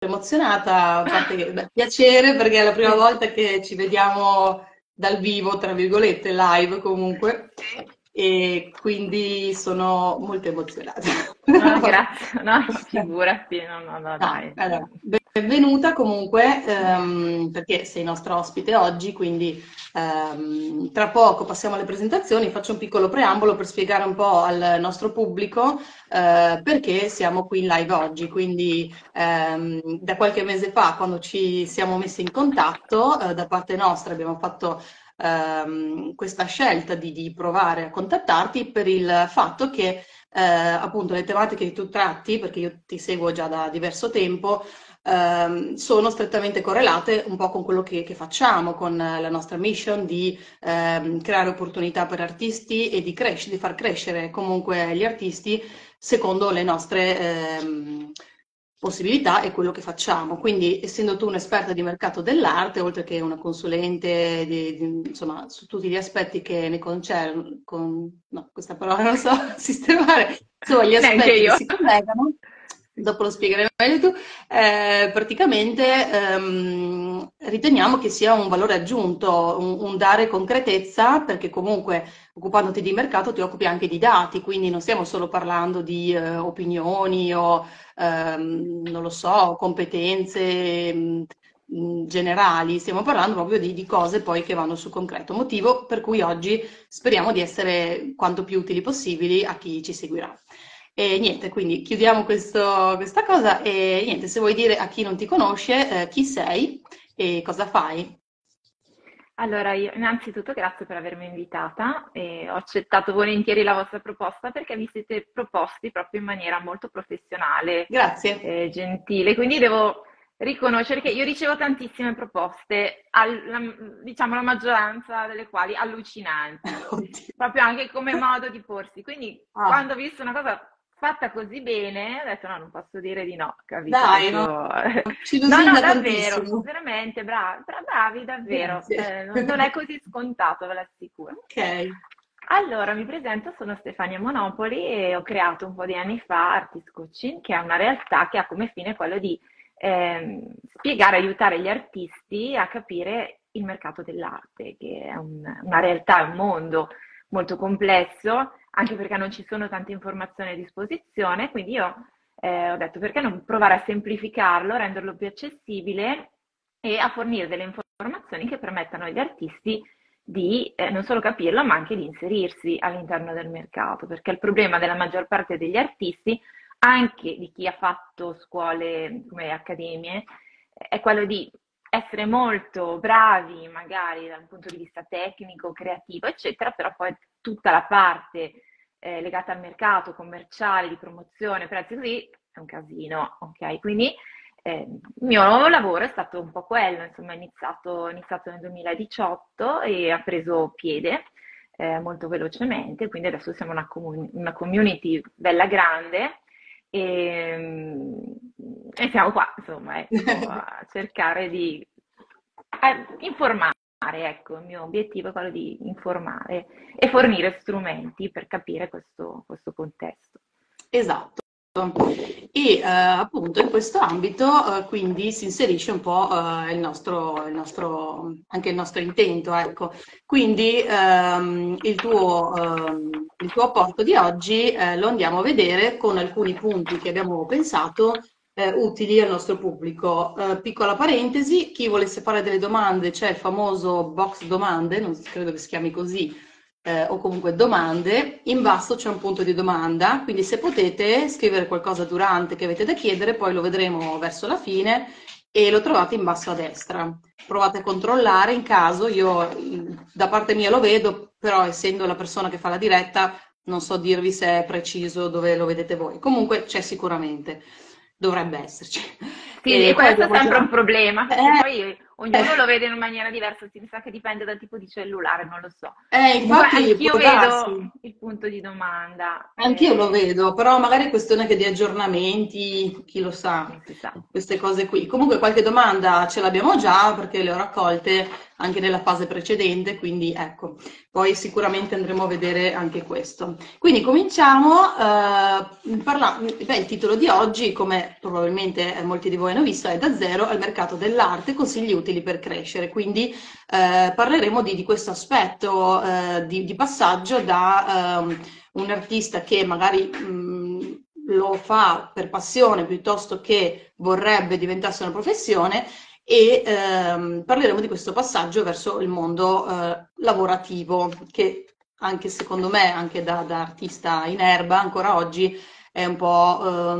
emozionata, a parte che beh, piacere perché è la prima volta che ci vediamo dal vivo, tra virgolette, live comunque, e quindi sono molto emozionata. No, grazie, no, figurati, no, no, no, No, dai. allora, benvenuta comunque, perché sei nostra ospite oggi, quindi tra poco passiamo alle presentazioni, faccio un piccolo preambolo per spiegare un po' al nostro pubblico perché siamo qui in live oggi. Quindi da qualche mese fa, quando ci siamo messi in contatto, da parte nostra abbiamo fatto questa scelta di provare a contattarti per il fatto che appunto le tematiche che tu tratti, perché io ti seguo già da diverso tempo, sono strettamente correlate un po' con quello che facciamo, con la nostra mission di creare opportunità per artisti e di far crescere comunque gli artisti secondo le nostre possibilità e quello che facciamo. Quindi, essendo tu un'esperta di mercato dell'arte, oltre che una consulente insomma, su tutti gli aspetti che ne concernono, no, questa parola non lo so sistemare, insomma, gli Neanche aspetti che io. si collegano, dopo lo spiegherai meglio tu, praticamente riteniamo che sia un valore aggiunto, un dare concretezza, perché comunque occupandoti di mercato ti occupi anche di dati, quindi non stiamo solo parlando di opinioni o non lo so, competenze generali, stiamo parlando proprio di cose poi che vanno sul concreto, motivo per cui oggi speriamo di essere quanto più utili possibili a chi ci seguirà. E niente, quindi chiudiamo questa cosa e niente, se vuoi dire a chi non ti conosce, chi sei e cosa fai. Allora, io innanzitutto grazie per avermi invitata e ho accettato volentieri la vostra proposta perché vi siete proposti proprio in maniera molto professionale Grazie. e gentile, quindi devo riconoscere che io ricevo tantissime proposte, diciamo la maggioranza delle quali allucinanti, Oddio. proprio anche come modo di porsi. Quindi Ah, quando ho visto una cosa fatta così bene, ho detto no, non posso dire di no, capito? dai, no, Proprio... ci No, no, lusinga davvero, tantissimo. veramente bravi, bravi davvero. Grazie. Non è così scontato, ve l'assicuro. Ok. Allora, mi presento, sono Stefania Monopoli e ho creato un po' di anni fa Artist Coaching, che è una realtà che ha come fine quello di spiegare, aiutare gli artisti a capire il mercato dell'arte, che è una realtà, un mondo molto complesso, anche perché non ci sono tante informazioni a disposizione, quindi io ho detto perché non provare a semplificarlo, renderlo più accessibile e a fornire delle informazioni che permettano agli artisti di non solo capirlo, ma anche di inserirsi all'interno del mercato, perché il problema della maggior parte degli artisti, anche di chi ha fatto scuole come accademie, è quello di essere molto bravi, magari dal punto di vista tecnico, creativo, eccetera, però poi tutta la parte legata al mercato commerciale, di promozione, prezzi così, è un casino, ok? Quindi il mio nuovo lavoro è stato un po' quello, insomma, ho iniziato nel 2018 e ha preso piede molto velocemente, quindi adesso siamo una community bella grande e, e siamo qua, insomma, ecco, a cercare di informare, ecco, il mio obiettivo è quello di informare e fornire strumenti per capire questo contesto. Esatto. E appunto in questo ambito quindi si inserisce un po' anche il nostro intento, ecco. Quindi il tuo apporto di oggi lo andiamo a vedere con alcuni punti che abbiamo pensato utili al nostro pubblico. Piccola parentesi, chi volesse fare delle domande, c'è il famoso box domande, non credo che si chiami così, o comunque domande, in basso c'è un punto di domanda, quindi se potete scrivere qualcosa durante che avete da chiedere, poi lo vedremo verso la fine e lo trovate in basso a destra. Provate a controllare in caso, io da parte mia lo vedo, però essendo la persona che fa la diretta non so dirvi se è preciso dove lo vedete voi. Comunque c'è sicuramente, dovrebbe esserci. Sì, e E poi questo è abbiamo sempre un già... problema, perché Eh, poi ognuno lo vede in maniera diversa, mi sa che dipende dal tipo di cellulare, non lo so. Comunque Infatti anch'io può vedo darsi. il punto di domanda, Anch'io lo vedo, però magari è questione che di aggiornamenti, chi lo sa, non si sa. queste cose qui. Comunque qualche domanda ce l'abbiamo già perché le ho raccolte anche nella fase precedente, quindi ecco, poi sicuramente andremo a vedere anche questo. Quindi cominciamo beh, il titolo di oggi, come probabilmente molti di voi hanno visto, è Da zero al mercato dell'arte, consigli utili per crescere. Quindi parleremo di questo aspetto di passaggio da un artista che magari lo fa per passione piuttosto che vorrebbe diventasse una professione e parleremo di questo passaggio verso il mondo lavorativo che anche secondo me, anche da artista in erba, ancora oggi è un po'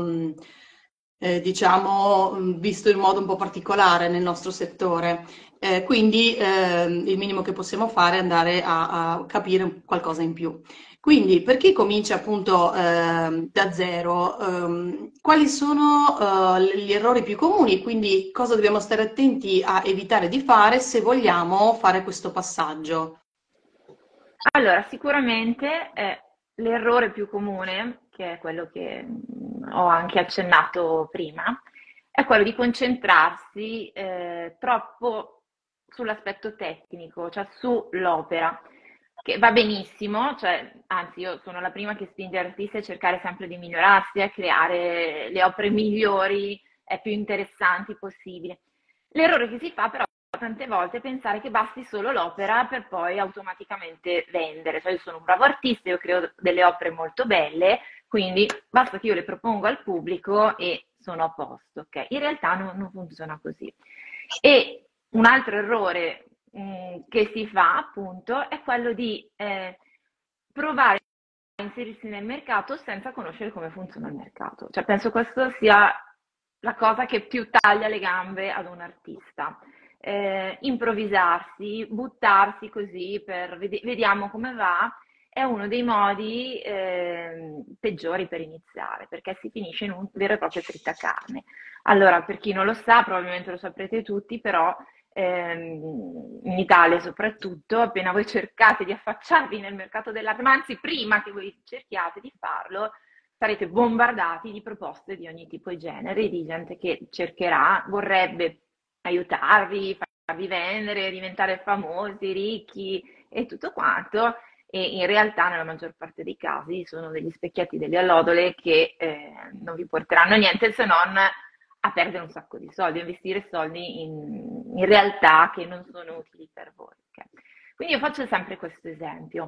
diciamo visto in modo un po' particolare nel nostro settore. Quindi il minimo che possiamo fare è andare a capire qualcosa in più. Quindi, per chi comincia appunto da zero, quali sono gli errori più comuni? Quindi, cosa dobbiamo stare attenti a evitare di fare se vogliamo fare questo passaggio? Allora, sicuramente l'errore più comune, che è quello che ho anche accennato prima, è quello di concentrarsi troppo sull'aspetto tecnico, cioè sull'opera, che va benissimo, cioè, anzi io sono la prima che spinge l'artista a cercare sempre di migliorarsi, a creare le opere migliori e più interessanti possibili. L'errore che si fa però tante volte è pensare che basti solo l'opera per poi automaticamente vendere. Cioè io sono un bravo artista, io creo delle opere molto belle, quindi basta che io le propongo al pubblico e sono a posto. Okay? In realtà non funziona così. E un altro errore che si fa appunto è quello di provare a inserirsi nel mercato senza conoscere come funziona il mercato. Cioè, penso questo sia la cosa che più taglia le gambe ad un artista. Improvvisarsi, buttarsi così per vediamo come va, è uno dei modi peggiori per iniziare, perché si finisce in un vero e proprio tritacarne. Allora, per chi non lo sa, probabilmente lo saprete tutti, però in Italia soprattutto, appena voi cercate di affacciarvi nel mercato dell'arte, ma anzi prima che voi cerchiate di farlo, sarete bombardati di proposte di ogni tipo e genere, di gente che cercherà, vorrebbe aiutarvi, farvi vendere, diventare famosi, ricchi e tutto quanto, e in realtà nella maggior parte dei casi sono degli specchietti, delle allodole che non vi porteranno a niente se non a perdere un sacco di soldi, a investire soldi in realtà che non sono utili per voi. Okay? Quindi io faccio sempre questo esempio.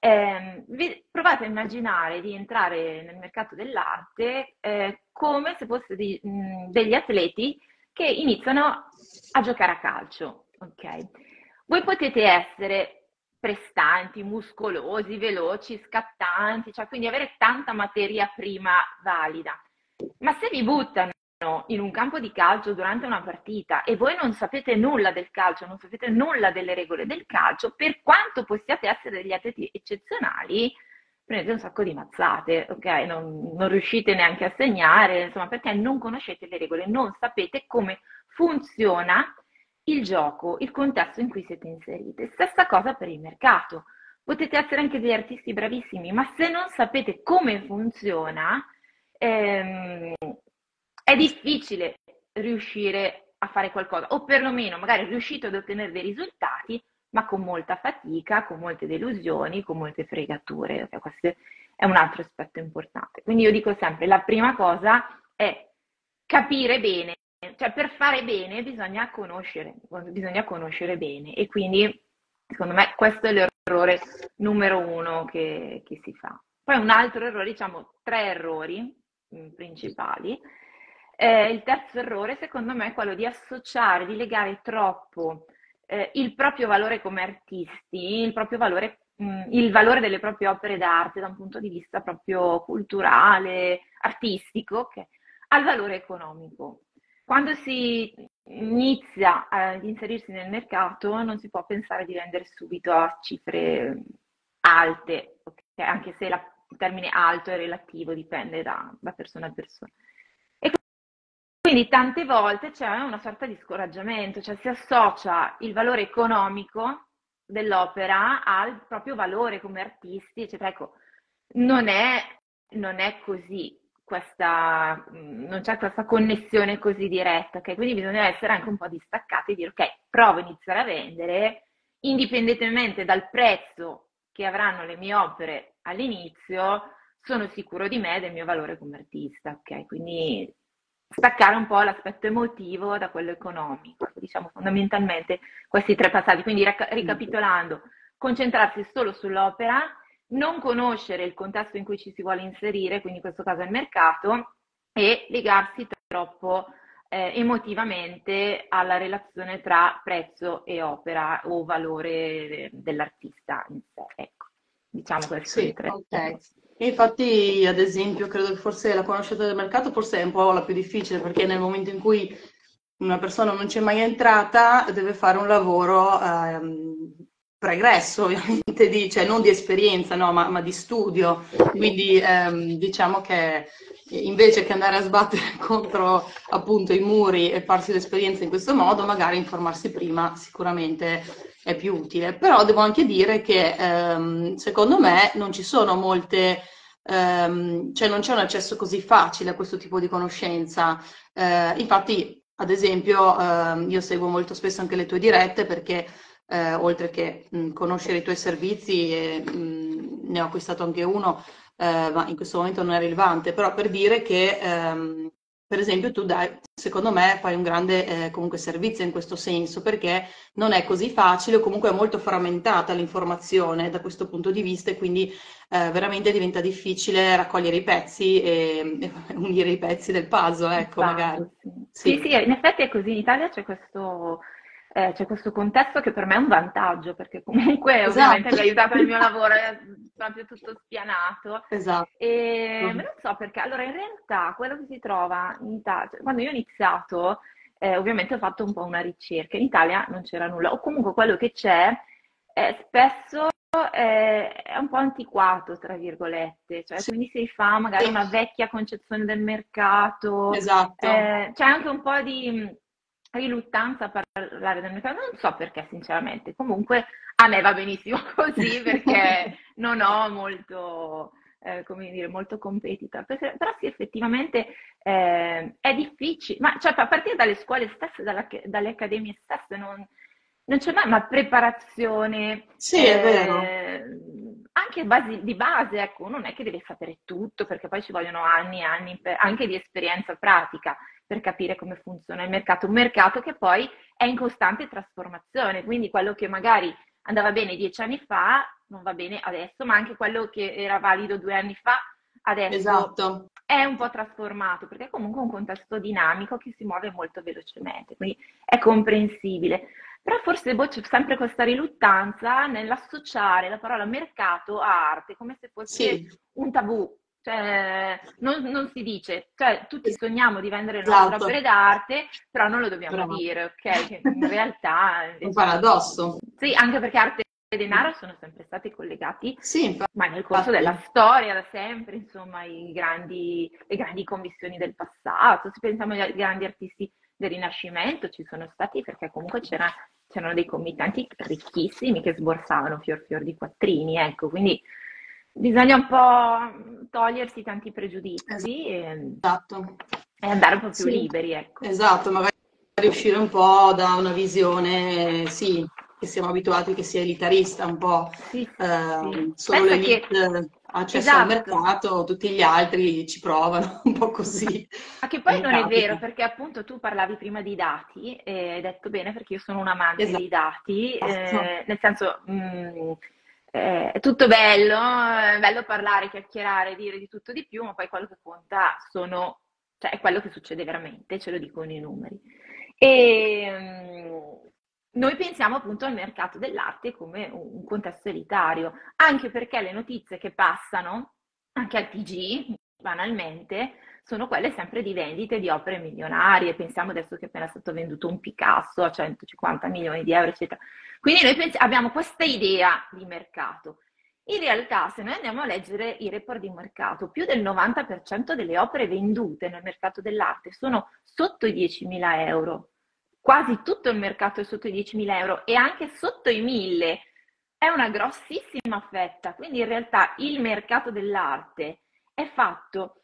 Provate a immaginare di entrare nel mercato dell'arte come se foste degli atleti che iniziano a giocare a calcio. Okay? Voi potete essere prestanti, muscolosi, veloci, scattanti, cioè quindi avere tanta materia prima valida. Ma se vi buttano in un campo di calcio durante una partita e voi non sapete nulla del calcio, non sapete nulla delle regole del calcio, per quanto possiate essere degli atleti eccezionali, prendete un sacco di mazzate, ok? Non riuscite neanche a segnare, insomma, perché non conoscete le regole, non sapete come funziona il gioco, il contesto in cui siete inseriti. Stessa cosa per il mercato. Potete essere anche degli artisti bravissimi, ma se non sapete come funziona, ehm, è difficile riuscire a fare qualcosa, o perlomeno magari riuscite ad ottenere dei risultati, ma con molta fatica, con molte delusioni, con molte fregature. Okay, questo è un altro aspetto importante. Quindi io dico sempre, la prima cosa è capire bene, cioè per fare bene bisogna conoscere bene e quindi secondo me questo è l'errore numero uno che si fa. Poi un altro errore, diciamo tre errori principali. Il terzo errore, secondo me, è quello di associare, di legare troppo il proprio valore come artisti, il valore delle proprie opere d'arte da un punto di vista proprio culturale, artistico, okay, al valore economico. Quando si inizia ad inserirsi nel mercato non si può pensare di vendere subito a cifre alte, okay? Anche se il termine alto è relativo, dipende da persona a persona. E quindi tante volte c'è una sorta di scoraggiamento, cioè si associa il valore economico dell'opera al proprio valore come artisti, eccetera. Ecco, non è, non è così, non c'è questa connessione così diretta, ok? Quindi bisogna essere anche un po' distaccati e dire, ok, provo a iniziare a vendere, indipendentemente dal prezzo che avranno le mie opere all'inizio, sono sicuro di me e del mio valore come artista, ok? Quindi staccare un po' l'aspetto emotivo da quello economico, diciamo fondamentalmente questi tre passaggi. Quindi ricapitolando, concentrarsi solo sull'opera, non conoscere il contesto in cui ci si vuole inserire, quindi in questo caso il mercato, e legarsi troppo emotivamente alla relazione tra prezzo e opera o valore dell'artista in sé. Ecco, diciamo questi sono i Sì, tre ok. punti. E infatti, ad esempio, credo che forse la conoscenza del mercato forse è un po' la più difficile, perché nel momento in cui una persona non c'è mai entrata, deve fare un lavoro pregresso, ovviamente, cioè non di esperienza, no, ma di studio. Quindi diciamo che invece che andare a sbattere contro appunto i muri e farsi l'esperienza in questo modo, magari informarsi prima sicuramente è più utile. Però devo anche dire che secondo me non ci sono molte, cioè non c'è un accesso così facile a questo tipo di conoscenza. Infatti, ad esempio, io seguo molto spesso anche le tue dirette perché oltre che conoscere i tuoi servizi, ne ho acquistato anche uno, ma in questo momento non è rilevante, però per dire che per esempio tu dai, secondo me fai un grande comunque servizio in questo senso, perché non è così facile o comunque è molto frammentata l'informazione da questo punto di vista e quindi veramente diventa difficile raccogliere i pezzi e unire i pezzi del puzzle, Il ecco, magari. puzzle, sì. Sì, Sì, sì, in effetti è così. In Italia c'è questo contesto che per me è un vantaggio, perché comunque ovviamente esatto, mi ha aiutato nel mio lavoro, è proprio tutto spianato. esatto. Ma non so perché. Allora, in realtà quello che si trova in Italia, cioè, quando io ho iniziato, ovviamente ho fatto un po' una ricerca. In Italia non c'era nulla, o comunque quello che c'è spesso è un po' antiquato, tra virgolette, cioè Sì, quindi si fa magari una vecchia concezione del mercato, esatto. c'è anche un po' di riluttanza a parlare del mercato, non so perché sinceramente, comunque a me va benissimo così perché non ho molto, come dire, molto competitor, però sì effettivamente è difficile, ma cioè, a partire dalle scuole stesse, dalle accademie stesse, non c'è mai una preparazione, Sì, è vero. anche di base, ecco, uno non è che deve sapere tutto, perché poi ci vogliono anni e anni anche di esperienza pratica per capire come funziona il mercato. Un mercato che poi è in costante trasformazione, quindi quello che magari andava bene 10 anni fa non va bene adesso, ma anche quello che era valido 2 anni fa adesso Esatto. è un po' trasformato, perché è comunque un contesto dinamico che si muove molto velocemente, quindi è comprensibile. Però forse c'è sempre questa riluttanza nell'associare la parola mercato a arte, come se fosse Sì, un tabù. Cioè, non si dice, cioè, tutti sogniamo di vendere le nostre esatto. opere d'arte, però non lo dobbiamo Bravo. dire, ok? Che in realtà Un invece paradosso. sì, anche perché arte e denaro sono sempre stati collegati, Sì, ma nel corso della infatti. storia, da sempre, insomma, le grandi commissioni del passato, se pensiamo ai grandi artisti del Rinascimento, ci sono stati perché comunque c'erano dei committanti ricchissimi che sborsavano fior di quattrini, ecco, quindi bisogna un po' togliersi tanti pregiudizi Esatto. e andare un po' più Sì, liberi, ecco. esatto, magari uscire un po' da una visione, sì, che siamo abituati che sia elitarista, un po' Sì, sì. solo Pensa che, l'elite ha accesso al esatto, mercato, tutti gli altri ci provano, un po' così. ma che poi non è vero, Capita. perché appunto tu parlavi prima di dati, e hai detto bene perché io sono un amante dei dati, Esatto, nel senso, è tutto bello, è bello parlare, chiacchierare, dire di tutto di più, ma poi quello che conta cioè, è quello che succede veramente, ce lo dicono i numeri. E noi pensiamo appunto al mercato dell'arte come un contesto elitario, anche perché le notizie che passano, anche al TG, banalmente, sono quelle sempre di vendite di opere milionarie. Pensiamo adesso che è appena stato venduto un Picasso a 150 milioni di euro, eccetera. Quindi noi abbiamo questa idea di mercato. In realtà, se noi andiamo a leggere i report di mercato, più del 90% delle opere vendute nel mercato dell'arte sono sotto i 10.000 euro. Quasi tutto il mercato è sotto i 10.000 euro e anche sotto i 1.000. È una grossissima fetta. Quindi in realtà il mercato dell'arte è fatto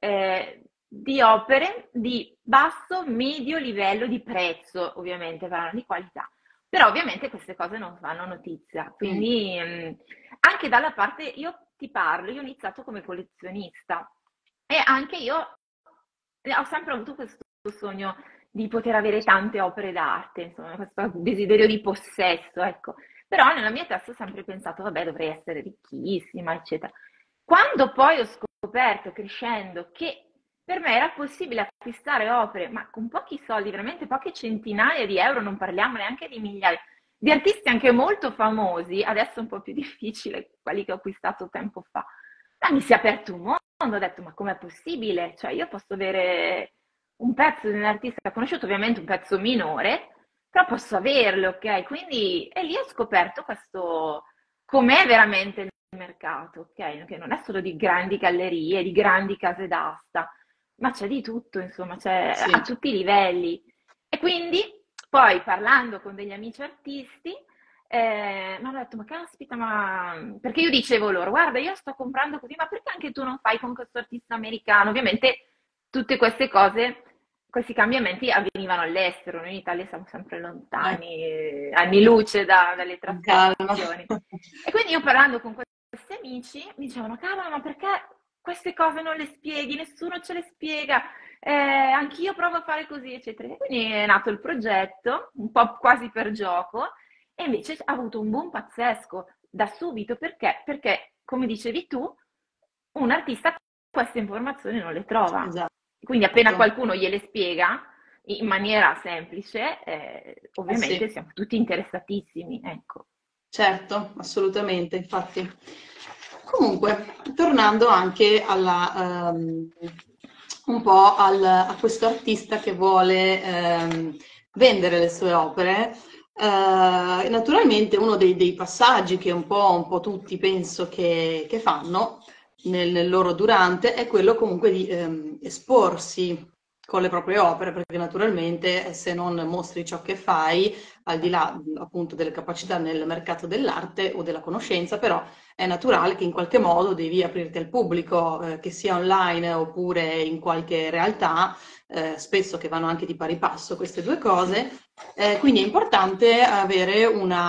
di opere di basso, medio livello di prezzo, ovviamente parlano di qualità. Però ovviamente queste cose non fanno notizia, Mm. quindi anche dalla parte, io ti parlo, io ho iniziato come collezionista e anche io ho sempre avuto questo sogno di poter avere tante opere d'arte, insomma, questo desiderio di possesso, ecco. Però nella mia testa ho sempre pensato, vabbè, dovrei essere ricchissima, eccetera. Quando poi ho scoperto, crescendo, che per me era possibile acquistare opere, ma con pochi soldi, veramente poche centinaia di euro, non parliamo neanche di migliaia, di artisti anche molto famosi, adesso è un po' più difficile, quelli che ho acquistato tempo fa, ma mi si è aperto un mondo, ho detto, ma com'è possibile? Cioè io posso avere un pezzo di un artista conosciuto, ovviamente un pezzo minore, però posso averlo, ok? Quindi, e lì ho scoperto questo, com'è veramente il mercato, ok? Che non è solo di grandi gallerie, di grandi case d'asta, ma c'è di tutto, insomma, c'è a Sì. tutti i livelli. E quindi, poi parlando con degli amici artisti, mi hanno detto, ma caspita, ma... Perché io dicevo loro, guarda, io sto comprando così, ma perché anche tu non fai con questo artista americano? Ovviamente tutte queste cose, questi cambiamenti avvenivano all'estero, noi in Italia siamo sempre Eh, lontani, anni luce dalle con calma. trasformazioni. E quindi io parlando con questi amici mi dicevano, cavolo, ma perché queste cose non le spieghi? Nessuno ce le spiega. Anch'io provo a fare così, eccetera. E quindi è nato il progetto, un po' quasi per gioco, e invece ha avuto un boom pazzesco da subito. Perché? Perché, come dicevi tu, un artista queste informazioni non le trova. Esatto. Quindi appena qualcuno gliele spiega in maniera semplice, Eh ovviamente sì. siamo tutti interessatissimi, ecco. Certo, assolutamente, infatti. Comunque, tornando anche un po' a questo artista che vuole vendere le sue opere, naturalmente uno dei passaggi che un po' tutti penso che fanno nel loro durante è quello comunque di esporsi con le proprie opere, perché naturalmente se non mostri ciò che fai, al di là appunto delle capacità nel mercato dell'arte o della conoscenza, però è naturale che in qualche modo devi aprirti al pubblico, che sia online oppure in qualche realtà, spesso che vanno anche di pari passo queste due cose. Quindi è importante avere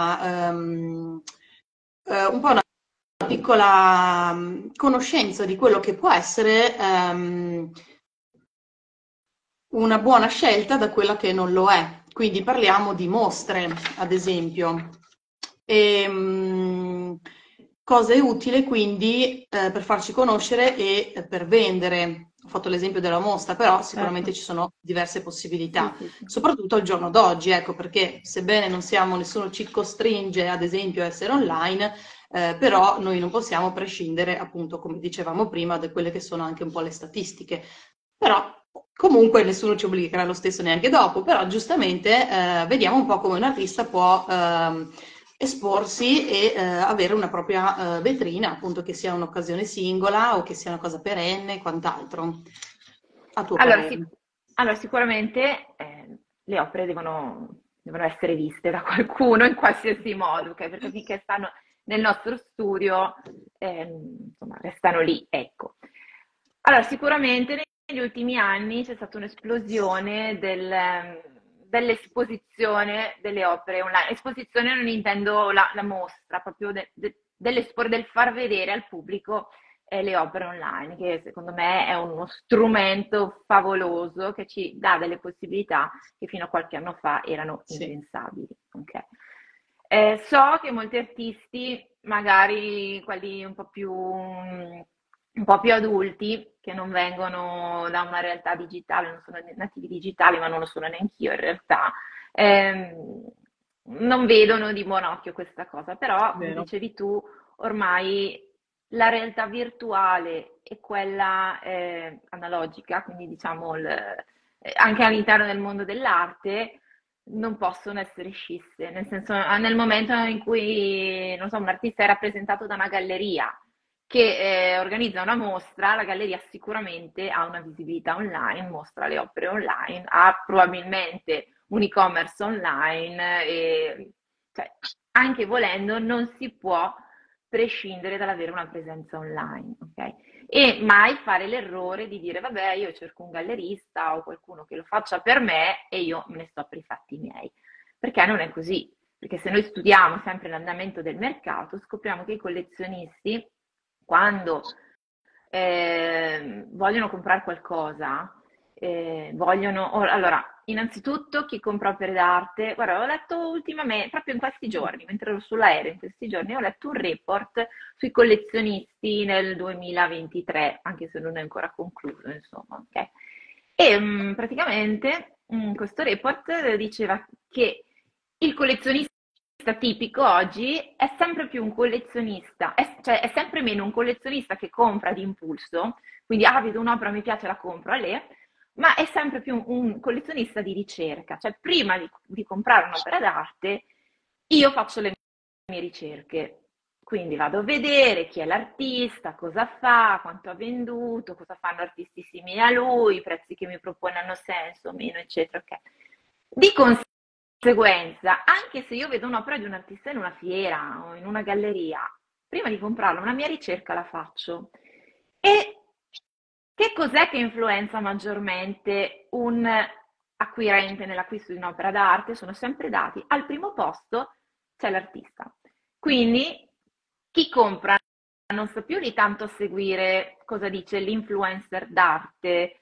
un po' una piccola conoscenza di quello che può essere una buona scelta da quella che non lo è. Quindi parliamo di mostre, ad esempio. Cosa è utile quindi per farci conoscere e per vendere. Ho fatto l'esempio della mostra, però Certo, sicuramente ci sono diverse sì, possibilità, sì, sì. soprattutto al giorno d'oggi, ecco, perché sebbene non siamo, nessuno ci costringe ad esempio a essere online, però noi non possiamo prescindere, appunto, come dicevamo prima, da quelle che sono anche un po' le statistiche. Però comunque nessuno ci obbligherà lo stesso neanche dopo, però giustamente vediamo un po' come un artista può esporsi e avere una propria vetrina, appunto che sia un'occasione singola o che sia una cosa perenne e quant'altro. A tuo Allora, parere. allora, sicuramente le opere devono essere viste da qualcuno in qualsiasi modo, ok? Perché finché stanno nel nostro studio, insomma, restano lì, ecco. Allora, sicuramente negli ultimi anni c'è stata un'esplosione dell'esposizione delle opere online. Esposizione non intendo la mostra, proprio del far vedere al pubblico le opere online, che secondo me è uno strumento favoloso che ci dà delle possibilità che fino a qualche anno fa erano Sì. impensabili. Ok? So che molti artisti, magari quelli un po' più adulti, che non vengono da una realtà digitale, non sono nativi digitali, ma non lo sono neanch'io in realtà, non vedono di buon occhio questa cosa, però come Vero. dicevi tu, ormai la realtà virtuale e quella analogica, quindi diciamo anche all'interno del mondo dell'arte, non possono essere scisse, nel senso, nel momento in cui, non so, un artista è rappresentato da una galleria che organizza una mostra, la galleria sicuramente ha una visibilità online, mostra le opere online, ha probabilmente un e-commerce online, e, cioè, anche volendo non si può prescindere dall'avere una presenza online, ok? E mai fare l'errore di dire, vabbè, io cerco un gallerista o qualcuno che lo faccia per me e io me ne sto per i fatti miei. Perché non è così. Perché se noi studiamo sempre l'andamento del mercato, scopriamo che i collezionisti, quando vogliono comprare qualcosa, allora, innanzitutto chi compra opere d'arte, guarda, ho letto ultimamente, proprio in questi giorni, mentre ero sull'aereo in questi giorni, ho letto un report sui collezionisti nel 2023, anche se non è ancora concluso, insomma, ok? E praticamente questo report diceva che il collezionista tipico oggi è sempre più un collezionista, cioè è sempre meno un collezionista che compra di impulso, quindi vedo un'opera, mi piace, la compro, a lei, ma è sempre più un collezionista di ricerca, cioè prima di comprare un'opera d'arte io faccio le mie ricerche, quindi vado a vedere chi è l'artista, cosa fa, quanto ha venduto, cosa fanno artisti simili a lui, i prezzi che mi propone hanno senso o meno, eccetera. Okay. Di conseguenza, anche se io vedo un'opera di un artista in una fiera o in una galleria, prima di comprarla una mia ricerca la faccio. E che cos'è che influenza maggiormente un acquirente nell'acquisto di un'opera d'arte? Sono sempre dati. Al primo posto c'è l'artista. Quindi chi compra non sta più lì tanto a seguire cosa dice l'influencer d'arte,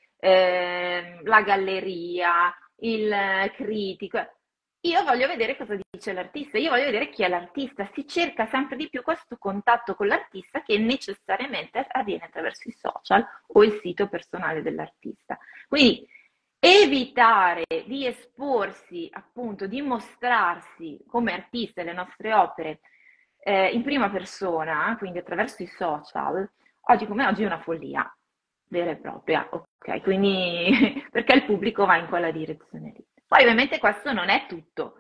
la galleria, il critico. Io voglio vedere cosa dice l'artista, io voglio vedere chi è l'artista. Si cerca sempre di più questo contatto con l'artista che necessariamente avviene attraverso i social o il sito personale dell'artista. Quindi evitare di esporsi, appunto, di mostrarsi come artiste le nostre opere in prima persona, quindi attraverso i social, oggi come oggi è una follia vera e propria, ok? Quindi perché il pubblico va in quella direzione lì. Poi ovviamente questo non è tutto.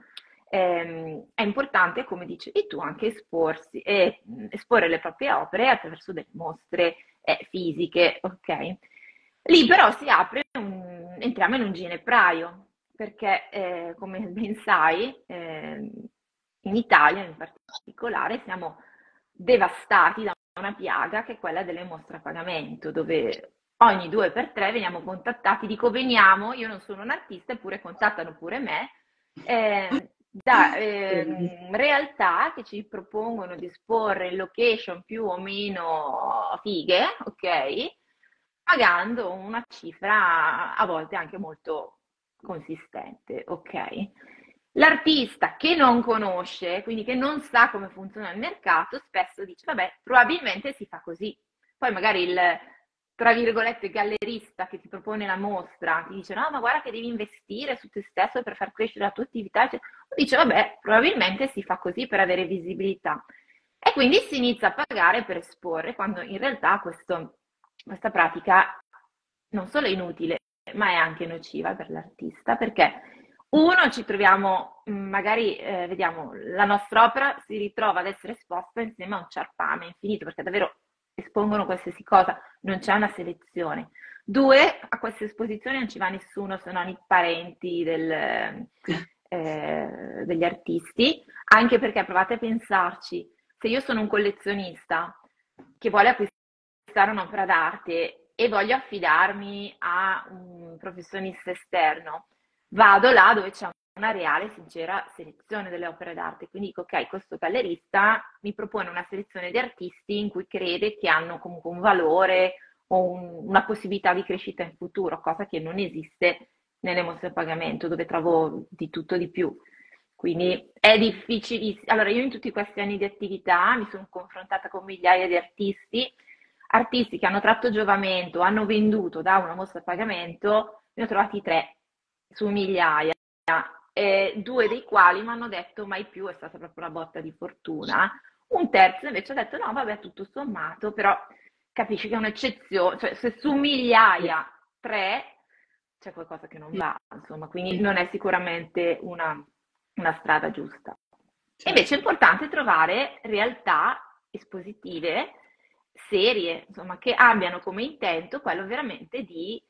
È importante, come dicevi tu, anche esporsi e esporre le proprie opere attraverso delle mostre fisiche, ok? Lì però entriamo in un ginepraio, perché come ben sai, in Italia in particolare siamo devastati da una piaga che è quella delle mostre a pagamento, dove ogni 2 per 3 veniamo contattati, dico veniamo, io non sono un artista, eppure contattano pure me, da realtà che ci propongono di esporre location più o meno fighe, ok? Pagando una cifra a volte anche molto consistente, ok? L'artista che non conosce, quindi che non sa come funziona il mercato, spesso dice, vabbè, probabilmente si fa così. Poi magari il, tra virgolette, gallerista che ti propone la mostra, ti dice, no, ma guarda che devi investire su te stesso per far crescere la tua attività. Dice, vabbè, probabilmente si fa così per avere visibilità. E quindi si inizia a pagare per esporre, quando in realtà questa pratica non solo è inutile, ma è anche nociva per l'artista, perché uno ci troviamo, magari vediamo, la nostra opera si ritrova ad essere esposta insieme a un ciarpame infinito, perché davvero espongono qualsiasi cosa, non c'è una selezione. Due, a questa esposizione non ci va nessuno se non i parenti degli artisti, anche perché provate a pensarci, se io sono un collezionista che vuole acquistare un'opera d'arte e voglio affidarmi a un professionista esterno, vado là dove c'è una reale, sincera selezione delle opere d'arte. Quindi dico, ok, questo gallerista mi propone una selezione di artisti in cui crede che hanno comunque un valore o una possibilità di crescita in futuro, cosa che non esiste nelle mostre a pagamento, dove trovo di tutto di più. Quindi è difficilissimo. Allora, io in tutti questi anni di attività mi sono confrontata con migliaia di artisti che hanno tratto giovamento, hanno venduto da una mostra a pagamento, ne ho trovati 3 su migliaia, 2 dei quali mi hanno detto mai più, è stata proprio una botta di fortuna. Un terzo invece ha detto no, vabbè, tutto sommato, però capisci che è un'eccezione, cioè se su migliaia 3, c'è qualcosa che non va, insomma, quindi non è sicuramente una strada giusta. Invece è importante trovare realtà espositive serie, insomma, che abbiano come intento quello veramente di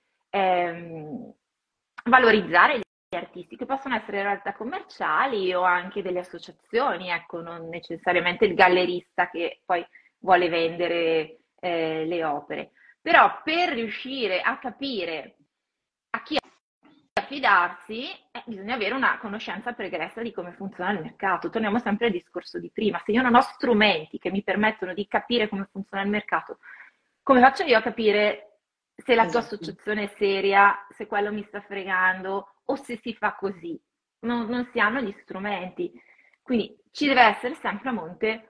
valorizzare gli artisti, che possono essere realtà commerciali o anche delle associazioni, ecco, non necessariamente il gallerista che poi vuole vendere le opere. Però per riuscire a capire a chi affidarsi, bisogna avere una conoscenza pregressa di come funziona il mercato. Torniamo sempre al discorso di prima. Se io non ho strumenti che mi permettono di capire come funziona il mercato, come faccio io a capire se la tua associazione è seria, se quello mi sta fregando o se si fa così? Non si hanno gli strumenti. Quindi ci deve essere sempre a monte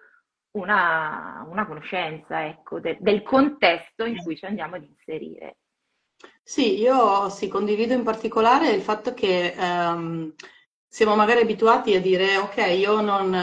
una conoscenza, ecco, del contesto in cui ci andiamo ad inserire. Sì, io condivido in particolare il fatto che siamo magari abituati a dire ok, io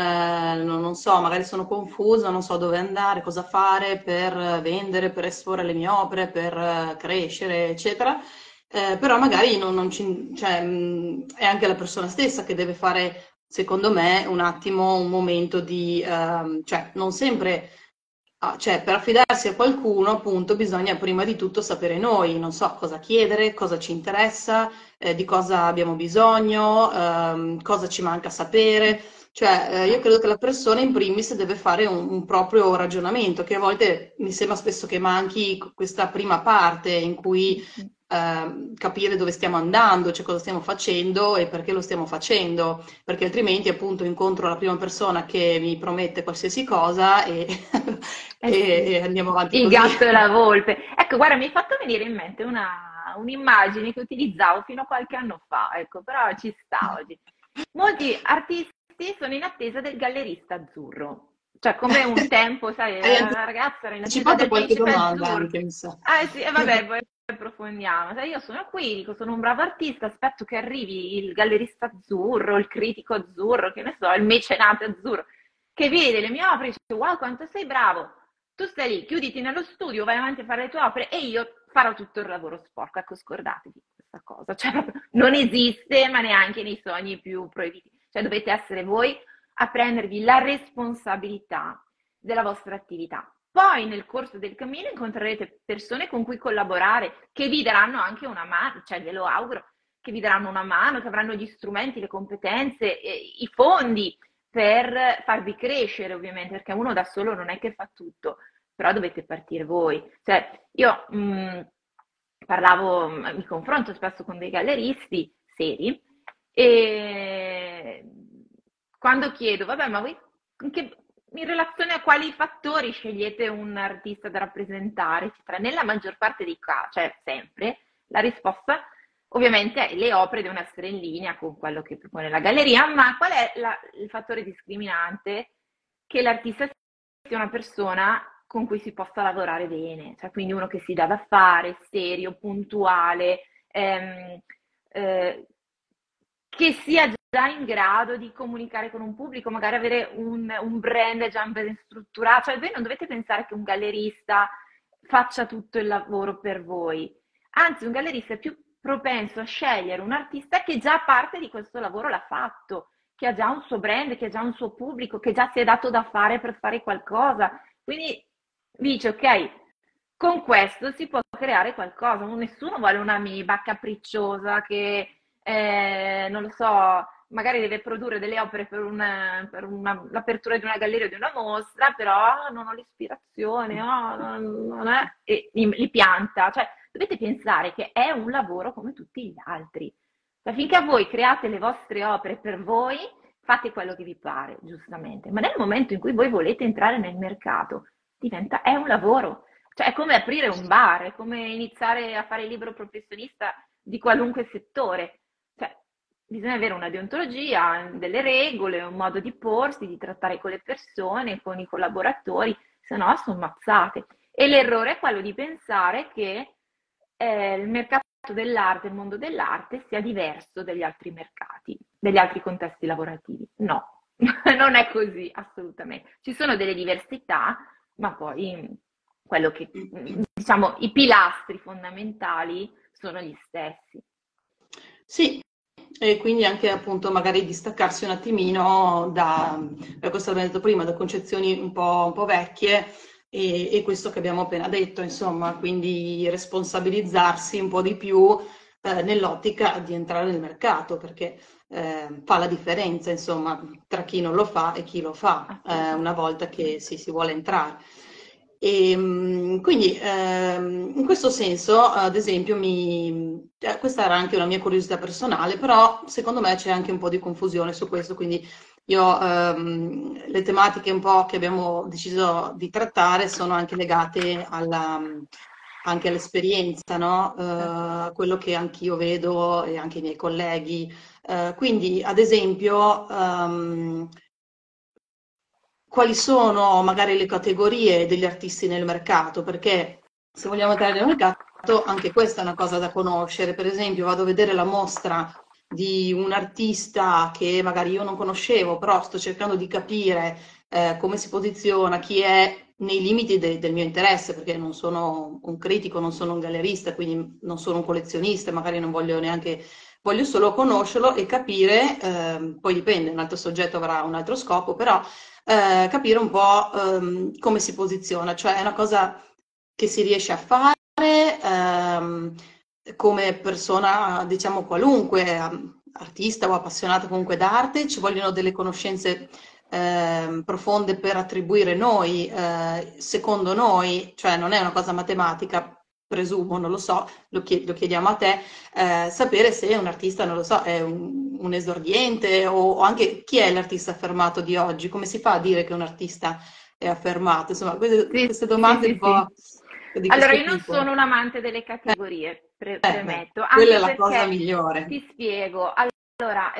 non so, magari sono confusa, non so dove andare, cosa fare per vendere, per esporre le mie opere, per crescere, eccetera. Però magari cioè, è anche la persona stessa che deve fare, secondo me, un attimo un momento di, cioè non sempre. Cioè, per affidarsi a qualcuno, appunto, bisogna prima di tutto sapere noi, non so, cosa chiedere, cosa ci interessa, di cosa abbiamo bisogno, cosa ci manca sapere. Cioè, io credo che la persona in primis deve fare un proprio ragionamento, che a volte mi sembra spesso che manchi questa prima parte in cui capire dove stiamo andando, cioè cosa stiamo facendo e perché lo stiamo facendo, perché altrimenti appunto incontro la prima persona che mi promette qualsiasi cosa e, Sì. e andiamo avanti Il così. gatto e la volpe. Ecco, guarda, mi hai fatto venire in mente un'immagine che utilizzavo fino a qualche anno fa, ecco, però ci sta oggi. Molti artisti sono in attesa del gallerista azzurro, cioè come un tempo, sai, Hai la ragazza era in attesa anticipato del qualche principe domanda azzurro. anche, mi sa. Ah sì, e vabbè, poi approfondiamo. Sai, io sono qui, dico, sono un bravo artista, aspetto che arrivi il gallerista azzurro, il critico azzurro, che ne so, il mecenate azzurro, che vede le mie opere e dice, wow, quanto sei bravo! Tu stai lì, chiuditi nello studio, vai avanti a fare le tue opere e io farò tutto il lavoro sporco. Ecco, scordatevi questa cosa. Cioè, proprio non esiste, ma neanche nei sogni più proibiti. Cioè, dovete essere voi a prendervi la responsabilità della vostra attività. Poi nel corso del cammino incontrerete persone con cui collaborare, che vi daranno anche una mano, cioè ve lo auguro, che vi daranno una mano, che avranno gli strumenti, le competenze, i fondi per farvi crescere ovviamente, perché uno da solo non è che fa tutto, però dovete partire voi. Cioè, io mi confronto spesso con dei galleristi seri e quando chiedo, vabbè, ma voi in relazione a quali fattori scegliete un artista da rappresentare, eccetera? Nella maggior parte dei casi, cioè sempre, la risposta ovviamente le opere devono essere in linea con quello che propone la galleria, ma qual è il fattore discriminante? Che l'artista sia una persona con cui si possa lavorare bene, cioè quindi uno che si dà da fare, serio, puntuale, che sia già in grado di comunicare con un pubblico, magari avere un brand già ben strutturato, cioè voi non dovete pensare che un gallerista faccia tutto il lavoro per voi, anzi un gallerista è più propenso a scegliere un artista che già parte di questo lavoro l'ha fatto, che ha già un suo brand, che ha già un suo pubblico, che già si è dato da fare per fare qualcosa. Quindi dice, ok, con questo si può creare qualcosa. Nessuno vuole una miba capricciosa che, non lo so, magari deve produrre delle opere per l'apertura di una galleria o di una mostra, però non ho l'ispirazione, non è, e li pianta. Cioè, dovete pensare che è un lavoro come tutti gli altri. Cioè, finché voi create le vostre opere per voi, fate quello che vi pare, giustamente. Ma nel momento in cui voi volete entrare nel mercato, è un lavoro. Cioè, è come aprire un bar, è come iniziare a fare il libero professionista di qualunque settore. Cioè, bisogna avere una deontologia, delle regole, un modo di porsi, di trattare con le persone, con i collaboratori, se no sono mazzate. E l'errore è quello di pensare che il mercato dell'arte, il mondo dell'arte sia diverso dagli altri mercati, dagli altri contesti lavorativi. No, non è così, assolutamente. Ci sono delle diversità, ma poi quello che, diciamo, i pilastri fondamentali sono gli stessi. Sì, e quindi anche appunto magari distaccarsi un attimino da questo abbiamo detto prima, da concezioni un po' vecchie e questo che abbiamo appena detto, insomma, quindi responsabilizzarsi un po' di più nell'ottica di entrare nel mercato, perché fa la differenza, insomma, tra chi non lo fa e chi lo fa una volta che si vuole entrare. E, quindi in questo senso, ad esempio, questa era anche una mia curiosità personale, però secondo me c'è anche un po' di confusione su questo, quindi io, le tematiche un po' che abbiamo deciso di trattare sono anche legate anche all'esperienza, no? A quello che anch'io vedo e anche i miei colleghi. Quindi, ad esempio, quali sono magari le categorie degli artisti nel mercato? Perché se vogliamo entrare nel mercato, anche questa è una cosa da conoscere. Per esempio, vado a vedere la mostra di un artista che magari io non conoscevo, però sto cercando di capire come si posiziona, chi è nei limiti del mio interesse, perché non sono un critico, non sono un gallerista, quindi non sono un collezionista, magari non voglio neanche, voglio solo conoscerlo e capire, poi dipende, un altro soggetto avrà un altro scopo, però capire un po' come si posiziona, cioè è una cosa che si riesce a fare come persona, diciamo qualunque, artista o appassionata comunque d'arte, ci vogliono delle conoscenze profonde per attribuire noi, secondo noi, cioè non è una cosa matematica, presumo, non lo so, lo chiediamo a te, sapere se un artista, non lo so, è un esordiente o anche chi è l'artista affermato di oggi, come si fa a dire che un artista è affermato? Insomma, Sì, queste sì, domande sì, un sì. po' di Allora, questo io non tipo. sono un amante delle categorie, Beh, premetto, quella è anche la cosa perché migliore. ti spiego. Allora,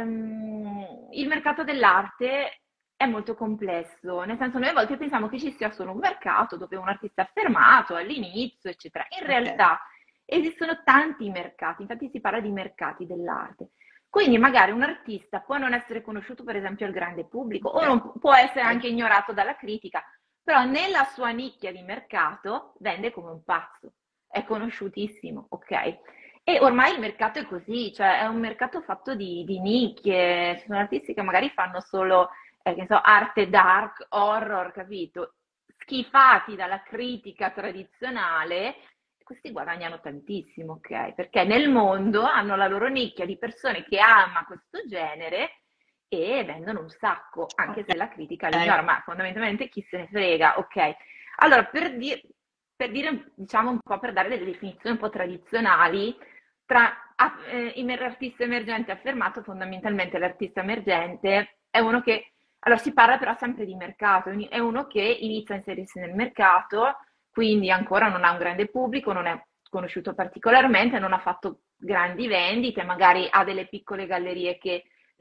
il mercato dell'arte è molto complesso, nel senso noi a volte pensiamo che ci sia solo un mercato dove un artista è affermato all'inizio, eccetera. In Ok, realtà esistono tanti mercati, infatti si parla di mercati dell'arte. Quindi magari un artista può non essere conosciuto per esempio al grande pubblico o ok, può essere ok. anche ignorato dalla critica, però nella sua nicchia di mercato vende come un pazzo, è conosciutissimo, ok? E ormai il mercato è così, cioè è un mercato fatto di nicchie, ci sono artisti che magari fanno solo, che ne so, arte dark, horror, capito? Schifati dalla critica tradizionale, questi guadagnano tantissimo, ok? Perché nel mondo hanno la loro nicchia di persone che ama questo genere e vendono un sacco, anche Ok. se la critica li ignora, ma fondamentalmente chi se ne frega, ok? Allora, per dire, diciamo un po', per dare delle definizioni un po' tradizionali, tra artista emergente affermato, fondamentalmente l'artista emergente è uno che, allora si parla però sempre di mercato, è uno che inizia a inserirsi nel mercato, quindi ancora non ha un grande pubblico, non è conosciuto particolarmente, non ha fatto grandi vendite, magari ha delle piccole gallerie che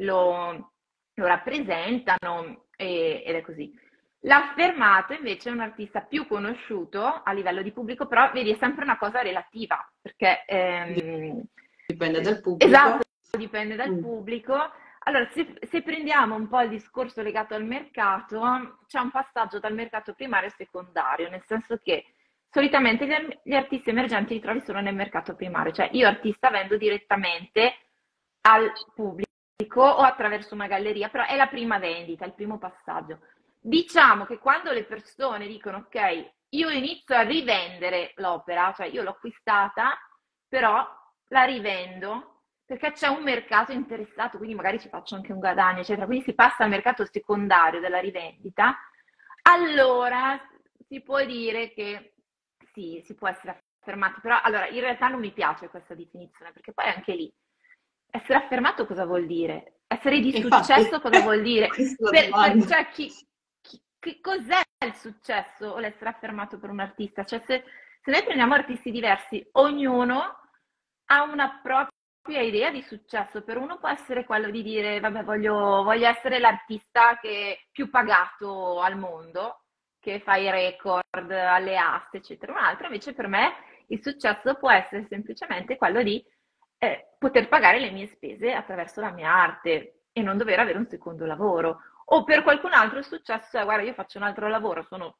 lo rappresentano ed è così. L'affermato invece è un artista più conosciuto a livello di pubblico, però vedi è sempre una cosa relativa, perché Dipende dal pubblico. esatto, dipende dal Mm. pubblico. Allora, se prendiamo un po' il discorso legato al mercato, c'è un passaggio dal mercato primario e secondario, nel senso che solitamente gli artisti emergenti li trovi solo nel mercato primario, cioè io artista vendo direttamente al pubblico o attraverso una galleria, però è la prima vendita, il primo passaggio. Diciamo che quando le persone dicono ok, io inizio a rivendere l'opera, cioè io l'ho acquistata, però la rivendo perché c'è un mercato interessato, quindi magari ci faccio anche un guadagno, eccetera. Quindi si passa al mercato secondario della rivendita, allora si può dire che sì, si può essere affermati, però allora in realtà non mi piace questa definizione, perché poi anche lì essere affermato cosa vuol dire? Essere di Infatti, successo cosa vuol dire? questa è la domanda. Cioè, che cos'è il successo o l'essere affermato per un artista? Cioè, se noi prendiamo artisti diversi, ognuno ha una propria idea di successo. Per uno può essere quello di dire, vabbè, voglio essere l'artista che è più pagato al mondo, che fa i record alle aste, eccetera. Un altro invece per me il successo può essere semplicemente quello di poter pagare le mie spese attraverso la mia arte e non dover avere un secondo lavoro. O per qualcun altro il successo è, guarda, io faccio un altro lavoro, sono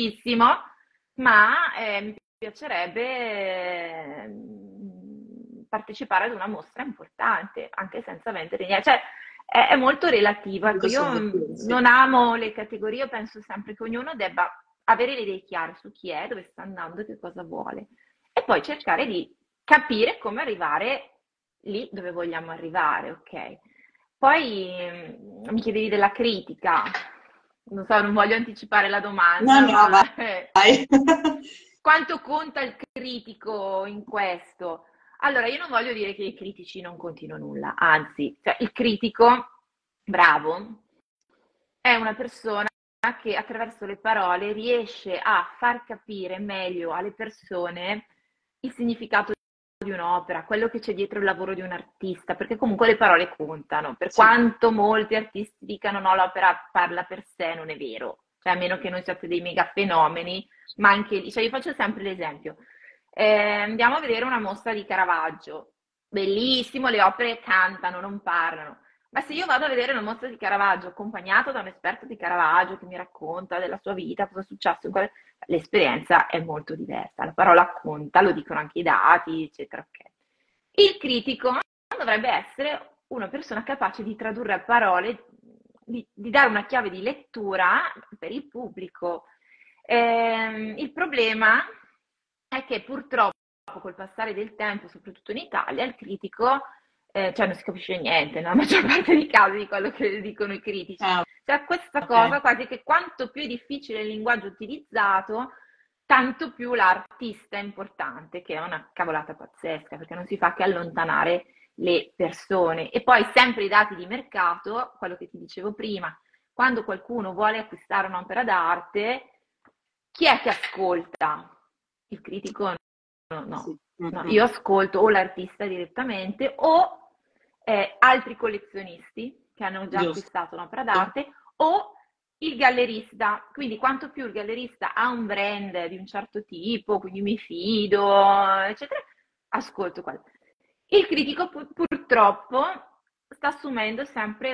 felicissimo, ma mi piacerebbe partecipare ad una mostra importante, anche senza vendere niente. Cioè, è molto relativo. Ecco, Molto io soggettivo, sì. non amo le categorie, io penso sempre che ognuno debba avere le idee chiare su chi è, dove sta andando e che cosa vuole. E poi cercare di capire come arrivare lì dove vogliamo arrivare, ok? Poi mi chiedevi della critica, non so, non voglio anticipare la No, domanda, no, ma vai. quanto conta il critico in questo? Allora, io non voglio dire che i critici non contino nulla, anzi, cioè, il critico bravo è una persona che attraverso le parole riesce a far capire meglio alle persone il significato di un'opera, quello che c'è dietro il lavoro di un artista, perché comunque le parole contano. Per Sì, quanto molti artisti dicano no, l'opera parla per sé, non è vero. Cioè, a meno che non siate dei mega fenomeni, ma anche lì, cioè io faccio sempre l'esempio. Andiamo a vedere una mostra di Caravaggio. Bellissimo, le opere cantano, non parlano. Ma se io vado a vedere una mostra di Caravaggio accompagnato da un esperto di Caravaggio che mi racconta della sua vita, cosa è successo, l'esperienza è molto diversa. La parola conta, lo dicono anche i dati, eccetera. Ok. Il critico dovrebbe essere una persona capace di tradurre a parole, di dare una chiave di lettura per il pubblico. Il problema è che purtroppo col passare del tempo, soprattutto in Italia, il critico, cioè non si capisce niente nella maggior parte dei casi di quello che dicono i critici. ah, Cioè questa ok. cosa quasi che quanto più è difficile il linguaggio utilizzato, tanto più l'artista è importante, che è una cavolata pazzesca, perché non si fa che allontanare le persone. E poi sempre i dati di mercato, quello che ti dicevo prima, quando qualcuno vuole acquistare un'opera d'arte, chi è che ascolta? Il critico no, Sì. no, Mm, no. mm. Io ascolto o l'artista direttamente o altri collezionisti che hanno già Giusto. acquistato un'opera d'arte o il gallerista. Quindi quanto più il gallerista ha un brand di un certo tipo, quindi mi fido, eccetera, ascolto quello. Il critico purtroppo sta assumendo sempre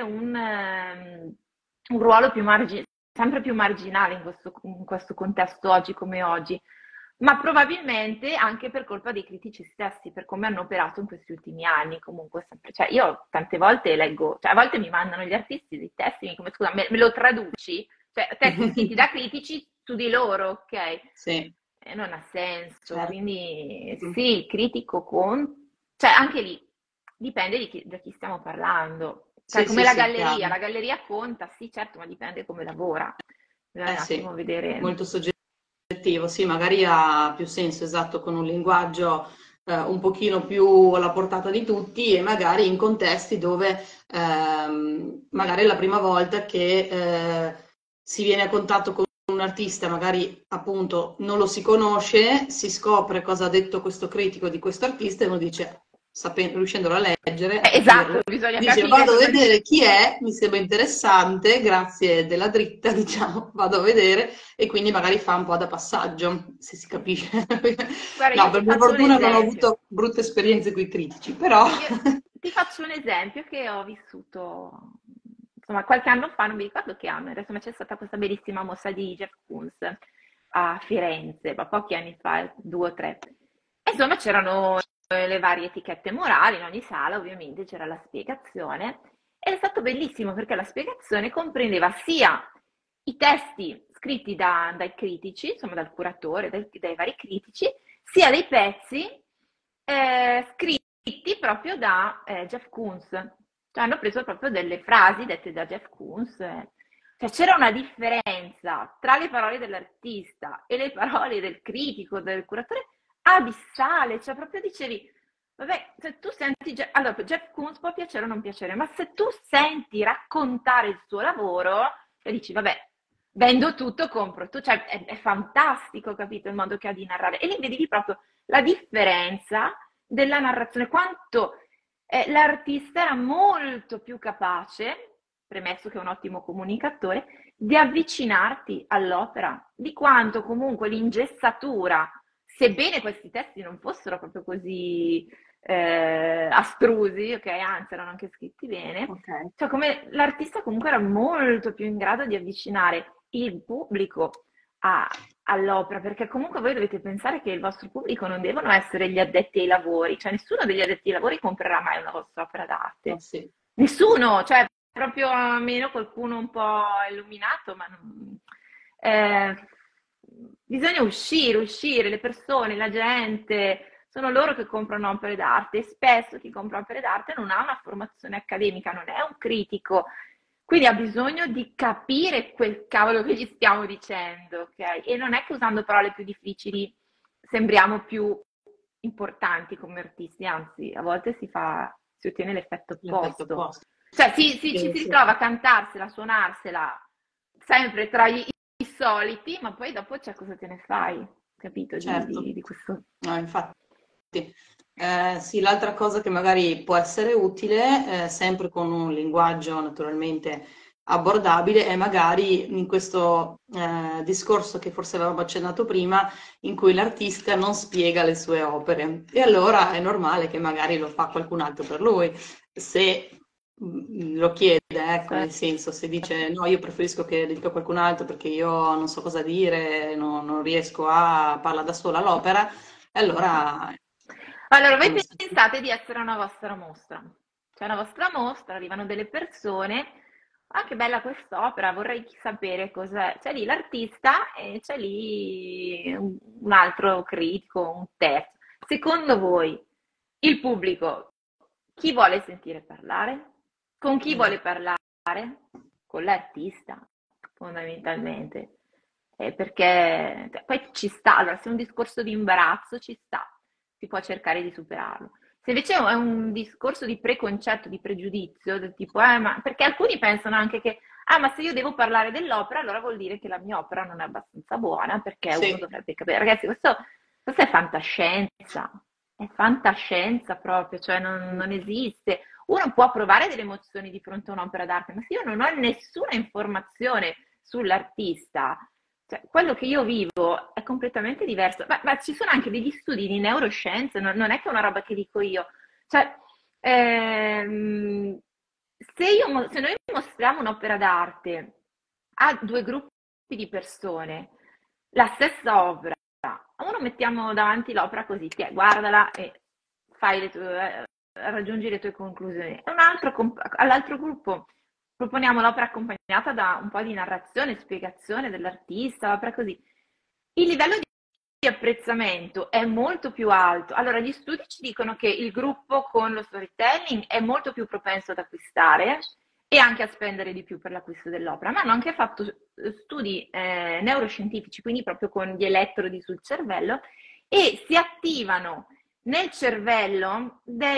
un ruolo sempre più marginale in questo contesto oggi come oggi, ma probabilmente anche per colpa dei critici stessi, per come hanno operato in questi ultimi anni. Comunque, sempre, cioè io tante volte leggo, cioè a volte mi mandano gli artisti dei testi, mi come scusa, me lo traduci? Cioè testi scritti da critici su di loro, ok? Sì, E non ha senso, certo. quindi Mm. sì, il critico cioè anche lì dipende da chi stiamo parlando. Cioè Sì, come sì, sì, chiaro. la galleria conta, sì certo, ma dipende come lavora. Bisogna Eh un attimo sì, vedere. molto soggettivo, sì, magari ha più senso, esatto, con un linguaggio un pochino più alla portata di tutti e magari in contesti dove magari è la prima volta che si viene a contatto con un artista, magari appunto non lo si conosce, si scopre cosa ha detto questo critico di questo artista e uno dice, riuscendolo a leggere, a Esatto, capirlo, bisogna dice capire vado a cosa vedere chi è, mi sembra interessante, grazie della dritta, diciamo, vado a vedere e quindi magari fa un po' da passaggio, se si capisce. Guarda, No, io per ti mia faccio un fortuna non ho esempio. avuto brutte esperienze con i critici, però Io ti faccio un esempio che ho vissuto, insomma, qualche anno fa, non mi ricordo che anno, adesso ma c'è stata questa bellissima mostra di Jeff Koons a Firenze, ma pochi anni fa, 2 o 3. E insomma, c'erano le varie etichette morali, in ogni sala ovviamente c'era la spiegazione, ed è stato bellissimo perché la spiegazione comprendeva sia i testi scritti dai critici, insomma dal curatore, dai vari critici, sia dei pezzi scritti proprio da Jeff Koons. Cioè hanno preso proprio delle frasi dette da Jeff Koons. Cioè c'era una differenza tra le parole dell'artista e le parole del critico, del curatore, abissale. Cioè proprio dicevi, vabbè, se tu senti, allora Jeff Koons può piacere o non piacere, ma se tu senti raccontare il suo lavoro, e dici, vabbè, vendo tutto, compro tutto, cioè è fantastico, capito, il modo che ha di narrare. E lì vedevi proprio la differenza della narrazione, quanto l'artista era molto più capace, premesso che è un ottimo comunicatore, di avvicinarti all'opera, di quanto comunque l'ingessatura, sebbene questi testi non fossero proprio così astrusi, ok, anzi erano anche scritti bene, ok. cioè come l'artista comunque era molto più in grado di avvicinare il pubblico all'opera, perché comunque voi dovete pensare che il vostro pubblico non devono essere gli addetti ai lavori, cioè nessuno degli addetti ai lavori comprerà mai una vostra opera Ah, d'arte. sì, Nessuno, cioè proprio a meno qualcuno un po' illuminato, ma eh, bisogna uscire, le persone, la gente, sono loro che comprano opere d'arte e spesso chi compra opere d'arte non ha una formazione accademica, non è un critico, quindi ha bisogno di capire quel cavolo che gli stiamo dicendo, ok? E non è che usando parole più difficili sembriamo più importanti come artisti, anzi, a volte si ottiene l'effetto l'effetto opposto. opposto. Cioè, ci Sì, si sì. ritrova a cantarsela, a suonarsela, sempre tra i soliti, ma poi dopo c'è cosa te ne fai, capito? Certo, Di questo. no, infatti. Sì, l'altra cosa che magari può essere utile, sempre con un linguaggio naturalmente abbordabile, è magari in questo discorso che forse avevamo accennato prima, in cui l'artista non spiega le sue opere. E allora è normale che magari lo fa qualcun altro per lui. Se lo chiede, ecco, nel senso, se dice no, io preferisco che le dica qualcun altro perché io non so cosa dire, non riesco a parla da sola l'opera, e allora Allora, voi uno pensate di essere una vostra mostra. C'è una vostra mostra, arrivano delle persone. Ah, che bella quest'opera, vorrei sapere cos'è. C'è lì l'artista e c'è lì un altro critico, un terzo. Secondo voi, il pubblico, chi vuole sentire parlare? Con chi vuole esatto. parlare? Con l'artista, fondamentalmente. Perché cioè, poi ci sta, allora se è un discorso di imbarazzo ci sta, si può cercare di superarlo. Se invece è un discorso di preconcetto, di pregiudizio, del tipo, ma perché alcuni pensano anche che, ah, ma se io devo parlare dell'opera, allora vuol dire che la mia opera non è abbastanza buona, perché uno Sì, dovrebbe capire. Ragazzi, questo è fantascienza proprio, cioè non esiste. Uno può provare delle emozioni di fronte a un'opera d'arte, ma se io non ho nessuna informazione sull'artista, cioè, quello che io vivo è completamente diverso, ma ci sono anche degli studi di neuroscienze, non è che è una roba che dico io. Cioè, ehm, se noi mostriamo un'opera d'arte a due gruppi di persone, la stessa opera, a uno mettiamo davanti l'opera così, guardala e raggiungi le tue conclusioni. E all'altro gruppo proponiamo l'opera accompagnata da un po' di narrazione, spiegazione dell'artista, l'opera così. Il livello di apprezzamento è molto più alto. Allora, gli studi ci dicono che il gruppo con lo storytelling è molto più propenso ad acquistare e anche a spendere di più per l'acquisto dell'opera, ma hanno anche fatto studi neuroscientifici, quindi proprio con gli elettrodi sul cervello, e si attivano nel cervello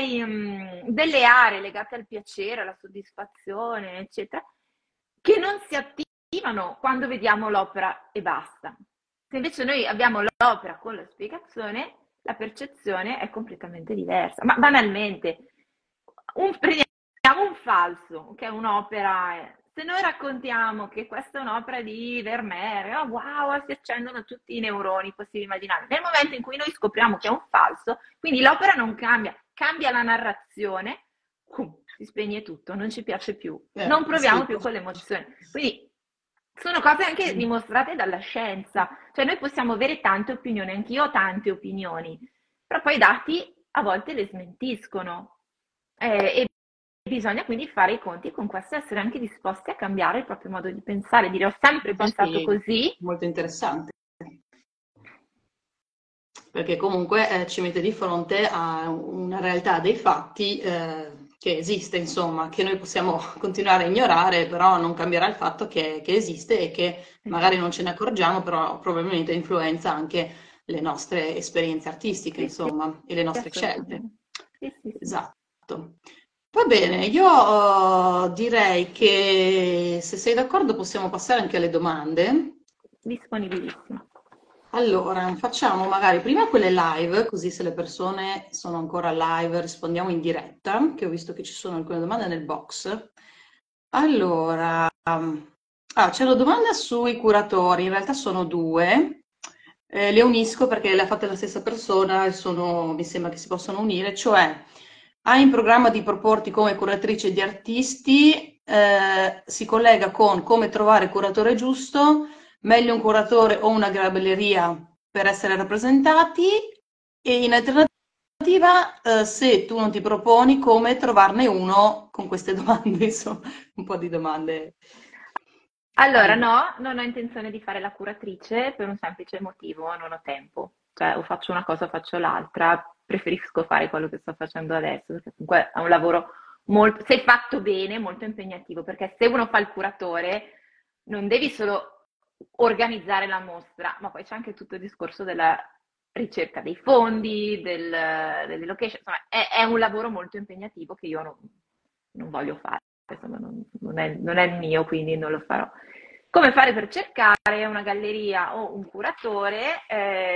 delle aree legate al piacere, alla soddisfazione, eccetera, che non si attivano quando vediamo l'opera e basta. Se invece noi abbiamo l'opera con la spiegazione, la percezione è completamente diversa. Ma banalmente, prendiamo un falso, che è un'opera. Se noi raccontiamo che questa è un'opera di Vermeer, oh wow, si accendono tutti i neuroni possibili immaginare. Nel momento in cui noi scopriamo che è un falso, quindi l'opera non cambia, cambia la narrazione, si spegne tutto, non ci piace più, non proviamo sì. più quell'emozione. Quindi sono cose anche dimostrate dalla scienza, cioè noi possiamo avere tante opinioni, anch'io ho tante opinioni, però poi i dati a volte le smentiscono e bisogna quindi fare i conti con questo e essere anche disposti a cambiare il proprio modo di pensare, dire ho sempre pensato Infatti, così. molto interessante, perché comunque ci mette di fronte a una realtà dei fatti che esiste, insomma, che noi possiamo continuare a ignorare, però non cambierà il fatto che esiste e che magari non ce ne accorgiamo, però probabilmente influenza anche le nostre esperienze artistiche, Sì, sì, insomma, e le nostre scelte. assolutamente. Sì, sì, sì. Esatto. Va bene, io direi che se sei d'accordo possiamo passare anche alle domande. Disponibilissimo. Allora, facciamo magari prima quelle live, così se le persone sono ancora live rispondiamo in diretta, che ho visto che ci sono alcune domande nel box. Allora, c'è una domanda sui curatori, in realtà sono due. Le unisco perché le ha fatte la stessa persona e mi sembra che si possono unire, cioè hai in programma di proporti come curatrice di artisti, si collega con come trovare il curatore giusto, meglio un curatore o una galleria per essere rappresentati e in alternativa, se tu non ti proponi, come trovarne uno con queste domande, insomma, un po' di domande. Allora, Hai. no, non ho intenzione di fare la curatrice per un semplice motivo, non ho tempo. Cioè, o faccio una cosa o faccio l'altra, preferisco fare quello che sto facendo adesso, perché comunque è un lavoro molto, se fatto bene, molto impegnativo, perché se uno fa il curatore, non devi solo organizzare la mostra, ma poi c'è anche tutto il discorso della ricerca dei fondi, delle location, insomma, è un lavoro molto impegnativo che io non voglio fare, insomma, non è il mio, quindi non lo farò. Come fare per cercare una galleria o un curatore?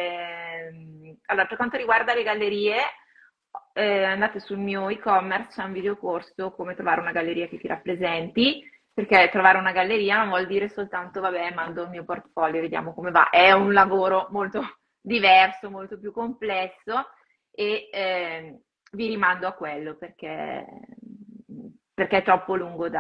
Allora, per quanto riguarda le gallerie, andate sul mio e-commerce, c'è un videocorso come trovare una galleria che ti rappresenti, perché trovare una galleria non vuol dire soltanto, vabbè, mando il mio portfolio, vediamo come va. È un lavoro molto diverso, molto più complesso e vi rimando a quello perché è troppo lungo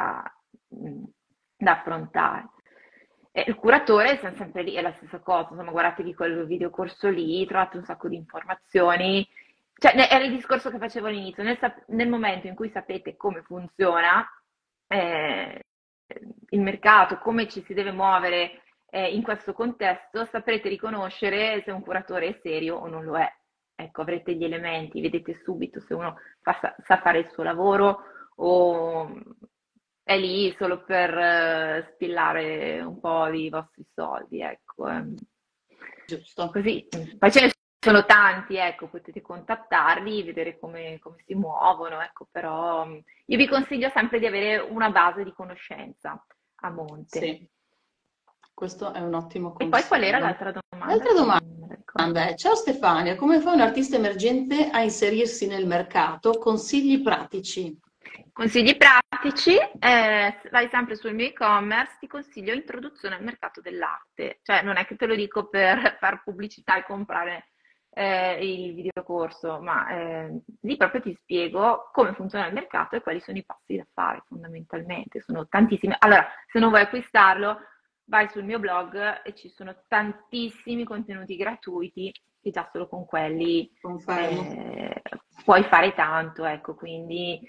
da affrontare. Il curatore siamo sempre lì, è la stessa cosa, insomma, guardatevi quel videocorso lì, trovate un sacco di informazioni. Cioè, era il discorso che facevo all'inizio, nel momento in cui sapete come funziona eh, il mercato, come ci si deve muovere in questo contesto, saprete riconoscere se un curatore è serio o non lo è. Ecco, avrete gli elementi, vedete subito se uno sa fare il suo lavoro o è lì solo per spillare un po' di vostri soldi, ecco. Giusto. Così, poi ce ne sono tanti, ecco, potete contattarli, vedere come si muovono, ecco, però io vi consiglio sempre di avere una base di conoscenza a monte. Sì, questo è un ottimo E poi qual era consiglio. l'altra domanda L'altra che non me la ricordo? domanda è, ciao Stefania, come fa un artista emergente a inserirsi nel mercato? Consigli pratici. Consigli pratici, vai sempre sul mio e-commerce, ti consiglio introduzione al mercato dell'arte, cioè non è che te lo dico per far pubblicità e comprare il videocorso, ma lì proprio ti spiego come funziona il mercato e quali sono i passi da fare fondamentalmente, sono tantissimi. Allora, se non vuoi acquistarlo, vai sul mio blog e ci sono tantissimi contenuti gratuiti che già solo con quelli Confermo. eh, puoi fare tanto, ecco, quindi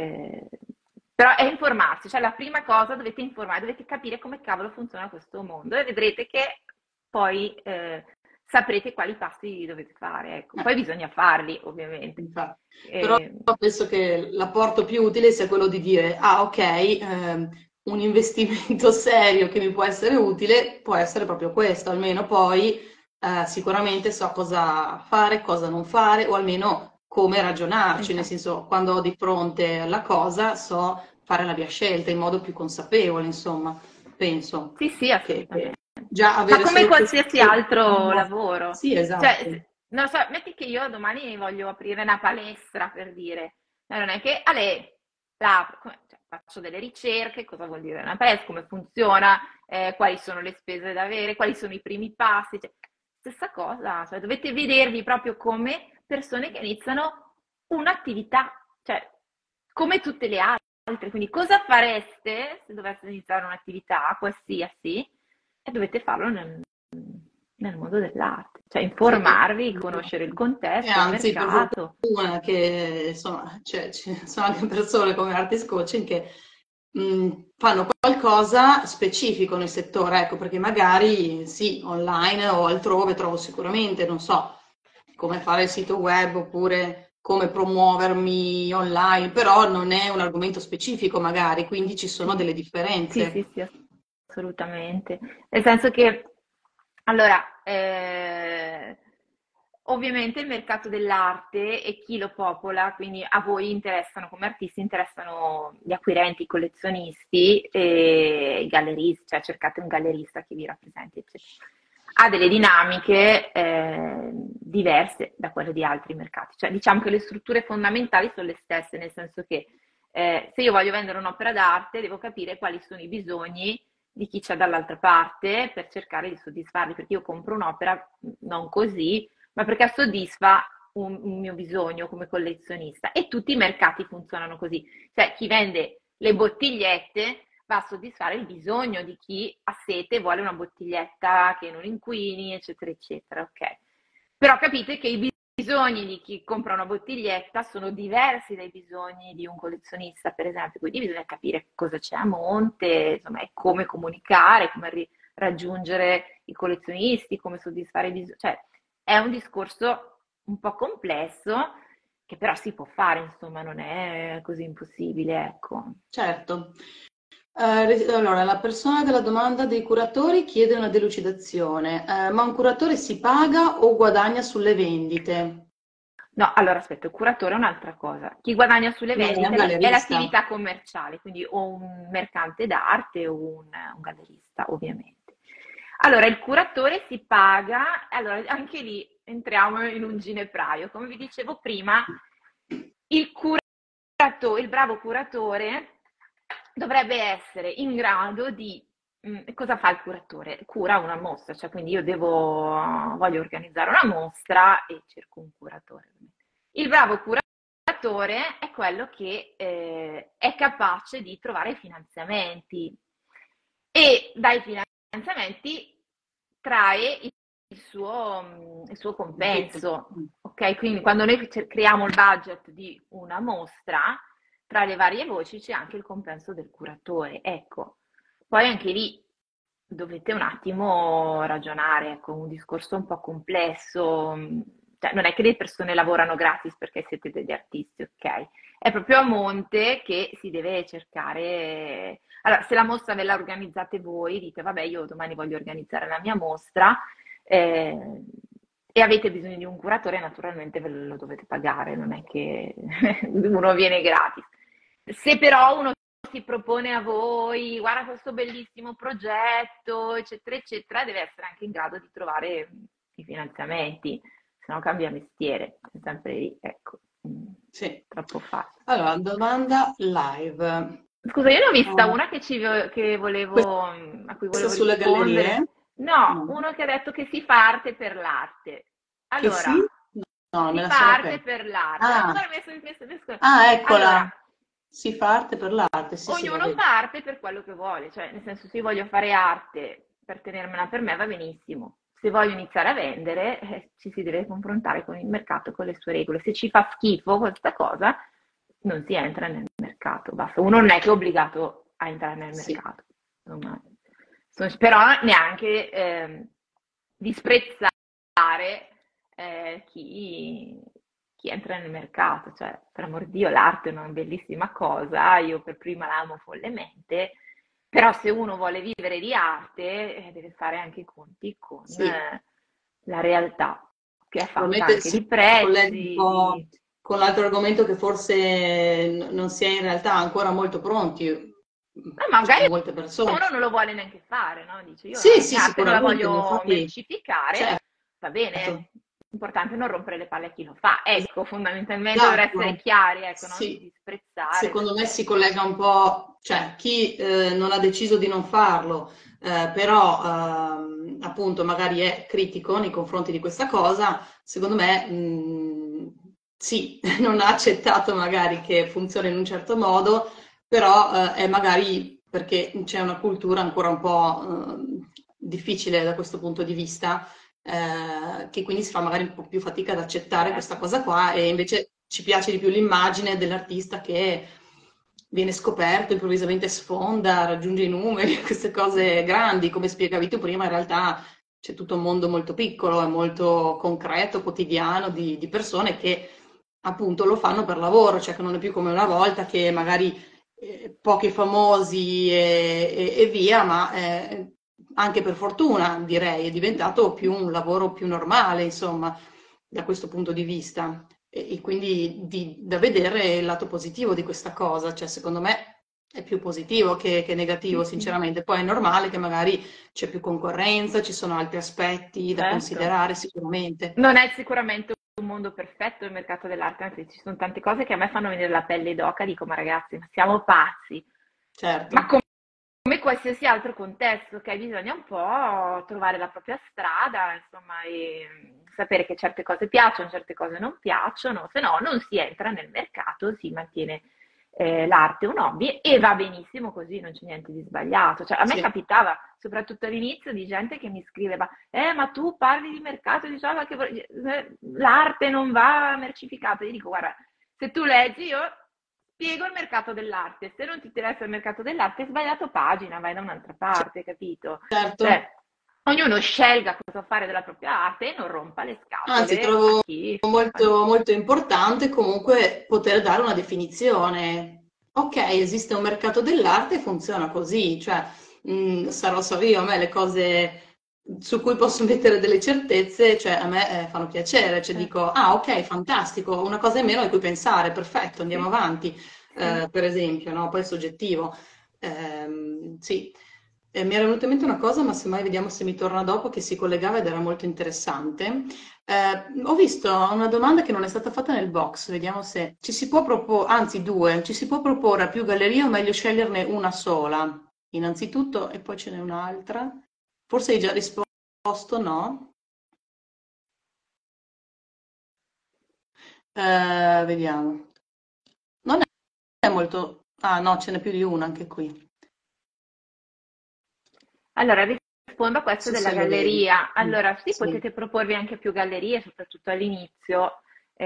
però è informarsi, cioè la prima cosa dovete informare, dovete capire come cavolo funziona questo mondo e vedrete che poi saprete quali passi dovete fare, ecco. Poi bisogna farli, ovviamente. Infatti. Però Eh, penso che l'apporto più utile sia quello di dire, ah ok, un investimento serio che mi può essere utile può essere proprio questo, almeno poi sicuramente so cosa fare, cosa non fare, o almeno come ragionarci, nel esatto. senso quando ho di fronte la cosa so fare la mia scelta in modo più consapevole, insomma, penso Sì, sì, che assolutamente. già Ma avere come solo qualsiasi questo... altro lavoro. Sì, Cioè, esatto. non lo so, metti che io domani voglio aprire una palestra per dire, non è che Ale, cioè, faccio delle ricerche, cosa vuol dire una palestra, come funziona, quali sono le spese da avere, quali sono i primi passi. Cioè, stessa cosa, cioè, dovete vedervi proprio come persone che iniziano un'attività, cioè come tutte le altre. Quindi cosa fareste se doveste iniziare un'attività qualsiasi e dovete farlo nel mondo dell'arte? Cioè Sì. informarvi, conoscere il E contesto, il anzi, per mercato. fortuna che insomma, ci sono anche persone come Artist Coaching che fanno qualcosa specifico nel settore, ecco, perché magari sì, online o altrove trovo sicuramente, non so, come fare il sito web oppure come promuovermi online, però non è un argomento specifico magari, quindi ci sono Sì, delle sì, sì, differenze. sì, assolutamente. Nel senso che, allora, ovviamente il mercato dell'arte e chi lo popola, quindi a voi interessano come artisti, interessano gli acquirenti, i collezionisti e i galleristi, cioè cercate un gallerista che vi rappresenti, eccetera. Ha delle dinamiche diverse da quelle di altri mercati, cioè diciamo che le strutture fondamentali sono le stesse, nel senso che se io voglio vendere un'opera d'arte, devo capire quali sono i bisogni di chi c'è dall'altra parte per cercare di soddisfarli, perché io compro un'opera non così, ma perché soddisfa un mio bisogno come collezionista. E tutti i mercati funzionano così. Cioè, chi vende le bottigliette va a soddisfare il bisogno di chi ha sete e vuole una bottiglietta che non inquini, eccetera, eccetera, ok? Però capite che i bisogni di chi compra una bottiglietta sono diversi dai bisogni di un collezionista, per esempio, quindi bisogna capire cosa c'è a monte, insomma, e come comunicare, come raggiungere i collezionisti, come soddisfare i bisogni, cioè è un discorso un po' complesso che però si può fare, insomma, non è così impossibile, ecco. Certo. Allora, la persona della domanda dei curatori chiede una delucidazione. Ma un curatore si paga o guadagna sulle vendite? No, allora aspetta, il curatore è un'altra cosa. Chi guadagna sulle Non è un vendite è gallerista. l'attività commerciale, quindi o un mercante d'arte o un gallerista, ovviamente. Allora, il curatore si paga, allora anche lì entriamo in un ginepraio. Come vi dicevo prima, il bravo curatore dovrebbe essere in grado di... Cosa fa il curatore? Cura una mostra, cioè quindi voglio organizzare una mostra e cerco un curatore. Il bravo curatore è quello che è capace di trovare finanziamenti e dai finanziamenti trae il suo compenso. Ok, quindi quando noi creiamo il budget di una mostra, tra le varie voci c'è anche il compenso del curatore. Ecco, poi anche lì dovete un attimo ragionare, ecco, un discorso un po' complesso. Cioè, non è che le persone lavorano gratis perché siete degli artisti, ok? È proprio a monte che si deve cercare. Allora, se la mostra ve la organizzate voi, dite, vabbè, io domani voglio organizzare la mia mostra, eh, e avete bisogno di un curatore, naturalmente ve lo dovete pagare, non è che uno viene gratis. Se però uno si propone a voi, guarda questo bellissimo progetto, eccetera, eccetera, deve essere anche in grado di trovare i finanziamenti, se no cambia mestiere, è sempre lì, ecco, Sì. troppo facile. Allora, domanda live. Scusa, io ne ho vista Oh, una a cui questa volevo sulle gallerie? rispondere. No, No. uno che ha detto che si fa arte per l'arte. Che Allora, sì? No, me si la fa sono arte persa. per l'arte. Ah, Guarda, eccola. allora, Si fa arte per l'arte, sì, sì, la ognuno vedo. fa arte per quello che vuole, cioè nel senso se io voglio fare arte per tenermela per me va benissimo. Se voglio iniziare a vendere, ci si deve confrontare con il mercato, con le sue regole. Se ci fa schifo questa cosa, non si entra nel mercato, basta. Uno non è che è obbligato a entrare nel Sì, mercato, insomma, però neanche disprezzare chi entra nel mercato, cioè per amor di Dio l'arte è una bellissima cosa, io per prima l'amo follemente, però se uno vuole vivere di arte deve fare anche i conti con sì. la realtà, che è fatta Probabilmente anche di si collega un prezzi, po' con l'altro argomento che forse non si è in realtà ancora molto pronti. Ci magari sono molte persone. uno non lo vuole neanche fare, no? Dice io Sì, la sì, mia arte non la sicuramente, ma voglio infatti, mercificare, certo, va bene, l'importante è non rompere le palle a chi lo fa. Ecco, fondamentalmente dovrà essere esatto. chiari, ecco, non Sì, disprezzare secondo me perché... si collega un po', cioè chi non ha deciso di non farlo, però appunto magari è critico nei confronti di questa cosa, secondo me sì, non ha accettato magari che funzioni in un certo modo, però è magari perché c'è una cultura ancora un po' difficile da questo punto di vista, che quindi si fa magari un po' più fatica ad accettare questa Certo. cosa qua e invece ci piace di più l'immagine dell'artista che viene scoperto, improvvisamente sfonda, raggiunge i numeri, queste cose grandi, come spiegavi tu prima, in realtà c'è tutto un mondo molto piccolo e molto concreto, quotidiano di persone che appunto lo fanno per lavoro, cioè che non è più come una volta che magari pochi famosi e via, ma anche per fortuna direi è diventato più un lavoro più normale, insomma, da questo punto di vista. E quindi da vedere il lato positivo di questa cosa, cioè secondo me è più positivo che negativo, Sì, sì, sinceramente. Poi è normale che magari c'è più concorrenza, ci sono altri aspetti da certo. considerare sicuramente. Non è sicuramente un mondo perfetto il mercato dell'arte, anzi ci sono tante cose che a me fanno venire la pelle d'oca, dico ma ragazzi, ma siamo pazzi, ma Certo, come qualsiasi altro contesto, ok? Bisogna un po' trovare la propria strada, insomma, e sapere che certe cose piacciono, certe cose non piacciono, se no non si entra nel mercato, si mantiene l'arte è un hobby e va benissimo così, non c'è niente di sbagliato. Cioè, a me Sì, capitava, soprattutto all'inizio, di gente che mi scriveva, ma tu parli di mercato, diciamo che l'arte non va mercificata. Io dico, guarda, se tu leggi, io spiego il mercato dell'arte. Se non ti interessa il mercato dell'arte, hai sbagliato pagina, vai da un'altra parte, capito? certo. Cioè, ognuno scelga cosa fare della propria arte e non rompa le Anzi, scatole a trovo chi... molto, molto importante comunque poter dare una definizione. Ok, esiste un mercato dell'arte e funziona così, cioè sarò io, a me le cose su cui posso mettere delle certezze, cioè a me fanno piacere, cioè Certo. dico, ah ok, fantastico, una cosa in meno a cui pensare, perfetto, andiamo Sì, avanti, sì. per esempio, no? Poi è soggettivo. Sì. Mi era venuta in mente una cosa, ma semmai vediamo se mi torna dopo, che si collegava ed era molto interessante. Ho visto una domanda che non è stata fatta nel box, vediamo se ci si può proporre, anzi due, ci si può proporre a più gallerie o meglio sceglierne una sola? Innanzitutto, e poi ce n'è un'altra. Forse hai già risposto no? Vediamo. Non è molto... Ah no, ce n'è più di una anche qui. Allora, rispondo a Non questo so della se lo vedi. galleria. Allora, sì, Sì. potete proporvi anche più gallerie, soprattutto all'inizio,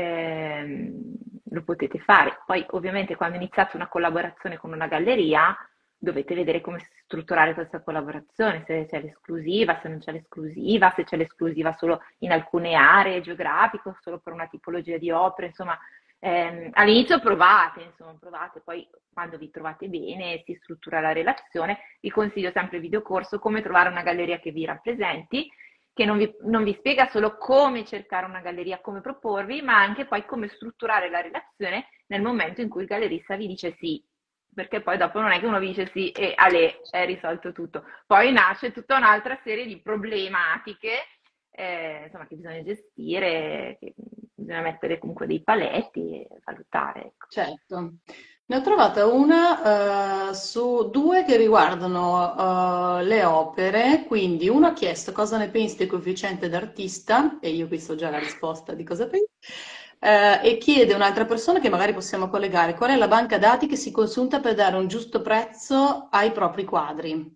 lo potete fare. Poi, ovviamente, quando iniziate una collaborazione con una galleria, dovete vedere come strutturare questa collaborazione, se c'è l'esclusiva, se non c'è l'esclusiva, se c'è l'esclusiva solo in alcune aree geografiche, solo per una tipologia di opere, insomma, all'inizio provate, insomma, provate, poi quando vi trovate bene si struttura la relazione. Vi consiglio sempre il videocorso Come trovare una galleria che vi rappresenti, che non vi spiega solo come cercare una galleria, come proporvi, ma anche poi come strutturare la relazione nel momento in cui il gallerista vi dice sì, perché poi dopo non è che uno vi dice sì e ale, è risolto tutto. Poi nasce tutta un'altra serie di problematiche, insomma, che bisogna gestire, che bisogna mettere comunque dei paletti e valutare, ecco. Certo. Ne ho trovata una su due che riguardano le opere, quindi uno ha chiesto cosa ne pensi del coefficiente d'artista, e io qui so già la risposta di cosa pensi, e chiede un'altra persona che magari possiamo collegare, qual è la banca dati che si consulta per dare un giusto prezzo ai propri quadri?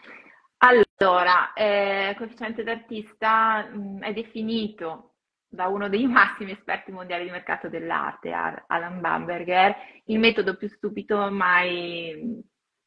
Allora, coefficiente d'artista è definito da uno dei massimi esperti mondiali di mercato dell'arte, Alan Bamberger, il metodo più stupido mai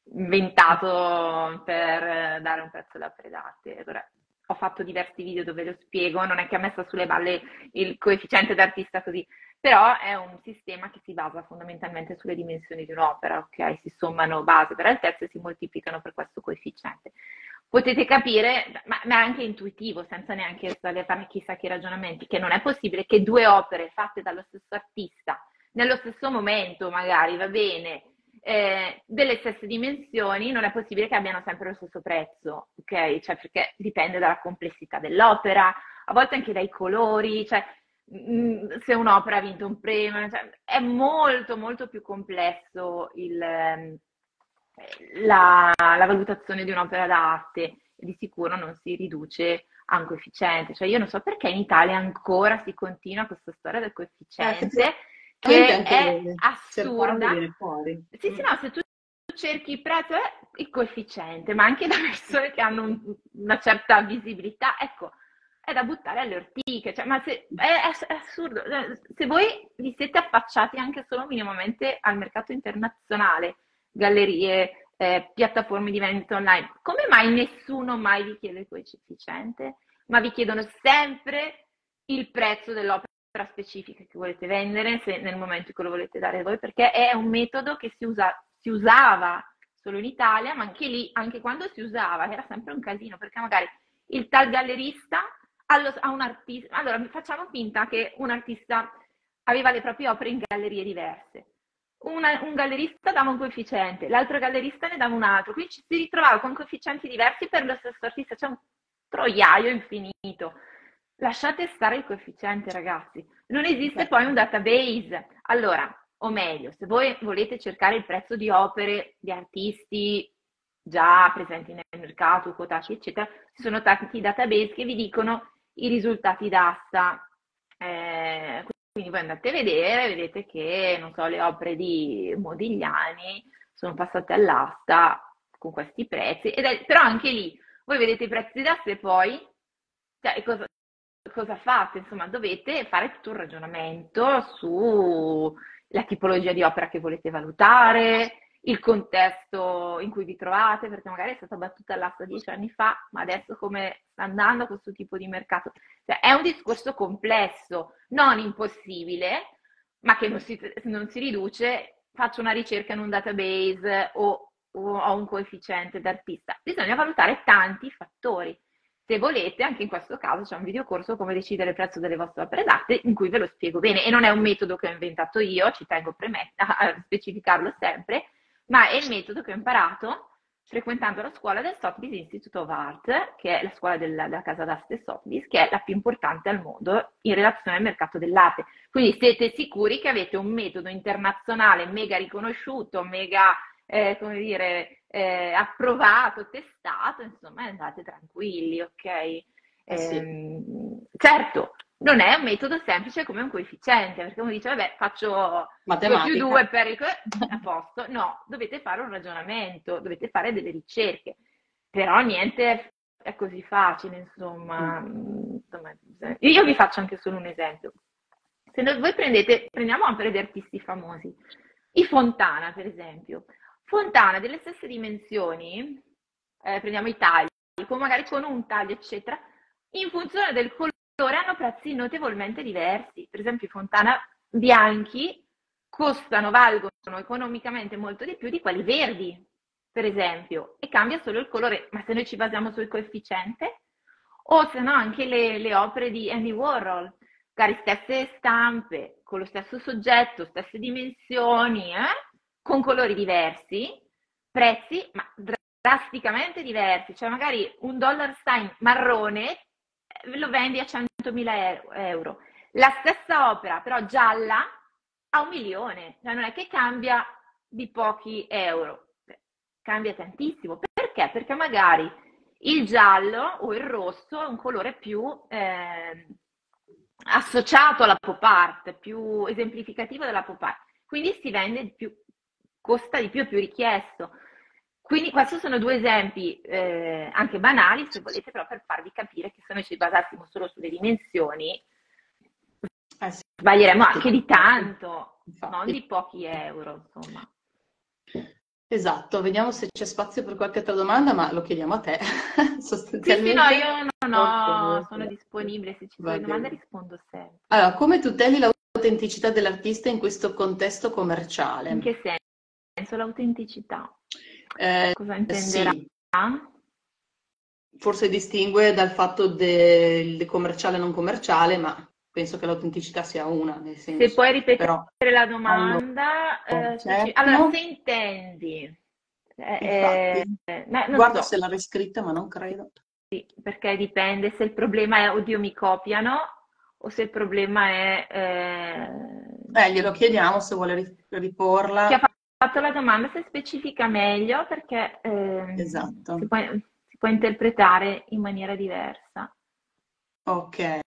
inventato per dare un prezzo alle opere d'arte. Allora, ho fatto diversi video dove lo spiego, non è che ha messo sulle balle il coefficiente d'artista così, però è un sistema che si basa fondamentalmente sulle dimensioni di un'opera, ok? Si sommano base per altezza e si moltiplicano per questo coefficiente. Potete capire, ma è anche intuitivo, senza neanche stare a fare chissà che ragionamenti, che non è possibile che due opere fatte dallo stesso artista, nello stesso momento magari, va bene, delle stesse dimensioni, non è possibile che abbiano sempre lo stesso prezzo, ok? Cioè, perché dipende dalla complessità dell'opera, a volte anche dai colori, cioè se un'opera ha vinto un premio, cioè, è molto molto più complesso la valutazione di un'opera d'arte e di sicuro non si riduce a un coefficiente. Cioè io non so perché in Italia ancora si continua questa storia del coefficiente Effettivamente che anche è cercando assurda. viene fuori. Sì, sì, no, se tu cerchi il prezzo è il coefficiente, ma anche da persone che hanno una certa visibilità, ecco, è da buttare alle ortiche, cioè, ma è assurdo. Se voi vi siete affacciati anche solo minimamente al mercato internazionale, gallerie, piattaforme di vendita online, come mai nessuno mai vi chiede il coefficiente? Ma vi chiedono sempre il prezzo dell'opera specifica che volete vendere nel momento in cui lo volete dare voi, perché è un metodo che si usava solo in Italia, ma anche lì, anche quando si usava, era sempre un casino, perché magari il tal gallerista a un artista, allora facciamo finta che un artista aveva le proprie opere in gallerie diverse. Un gallerista dava un coefficiente, l'altro gallerista ne dava un altro, quindi ci si ritrovava con coefficienti diversi per lo stesso artista, c'è un troiaio infinito. Lasciate stare il coefficiente, ragazzi. Non esiste poi un database. Allora, o meglio, se voi volete cercare il prezzo di opere di artisti già presenti nel mercato, quotati, eccetera, ci sono tanti database che vi dicono i risultati d'asta. Quindi voi andate a vedere, vedete che, non so, le opere di Modigliani sono passate all'asta con questi prezzi, però anche lì voi vedete i prezzi d'asse e poi, cioè, cosa fate? Insomma, dovete fare tutto un ragionamento sulla tipologia di opera che volete valutare, il contesto in cui vi trovate, perché magari è stata battuta all'asta 10 anni fa, ma adesso come sta andando questo tipo di mercato? Cioè, è un discorso complesso, non impossibile, ma che non si riduce, faccio una ricerca in un database o ho un coefficiente d'artista. Bisogna valutare tanti fattori. Se volete, anche in questo caso c'è un videocorso come decidere il prezzo delle vostre opere d'arte in cui ve lo spiego bene. E non è un metodo che ho inventato io, ci tengo a specificarlo sempre, ma è il metodo che ho imparato frequentando la scuola del Sotheby's Institute of Art, che è la scuola della casa d'arte Sotheby's, che è la più importante al mondo in relazione al mercato dell'arte. Quindi siete sicuri che avete un metodo internazionale mega riconosciuto, mega, come dire, approvato, testato, insomma, andate tranquilli, ok? Sì. Certo, non è un metodo semplice come un coefficiente, perché uno dice, vabbè, faccio 2 più 2 Matematica. per il... a posto. No, dovete fare un ragionamento, dovete fare delle ricerche, però niente è così facile, insomma. Insomma, io vi faccio anche solo un esempio. Se voi prendiamo opere di artisti famosi, i Fontana, per esempio. Fontana delle stesse dimensioni, prendiamo i tagli, magari con un taglio, eccetera, in funzione del colore hanno prezzi notevolmente diversi. Per esempio, i Fontana bianchi valgono economicamente molto di più di quelli verdi, per esempio, e cambia solo il colore. Ma se noi ci basiamo sul coefficiente, o se no anche le opere di Andy Warhol, magari stesse stampe, con lo stesso soggetto, stesse dimensioni, con colori diversi, prezzi ma drasticamente diversi. Cioè magari un dollar sign marrone lo vendi a 100.000 euro. La stessa opera, però gialla, a 1 milione. Cioè non è che cambia di pochi euro, cambia tantissimo. Perché? Perché magari il giallo o il rosso è un colore più associato alla pop art, più esemplificativo della pop art. Quindi si vende di più, costa di più, è più richiesto. Quindi questi sono 2 esempi anche banali, se volete, però per farvi capire che se noi ci basassimo solo sulle dimensioni, Sì. sbaglieremmo anche di tanto, Infatti. non di pochi euro, insomma. Esatto, vediamo se c'è spazio per qualche altra domanda, ma lo chiediamo a te, Sì, no, io sostanzialmente. sono disponibile, se ci sono Va domande bene. rispondo sempre. Allora, come tuteli l'autenticità dell'artista in questo contesto commerciale? In che senso l'autenticità? Cosa intenderà? Sì, forse distingue dal fatto del commerciale e non commerciale, ma penso che l'autenticità sia una, nel Se senso. puoi ripetere Però, la domanda, certo. allora se intendi, Infatti, non guardo so, se l'ha riscritta, ma non credo. sì, perché dipende se il problema è oddio mi copiano o se il problema è Glielo chiediamo se vuole chi ha riporla. fatto la domanda se specifica meglio perché Esatto. si può interpretare in maniera diversa. Ok.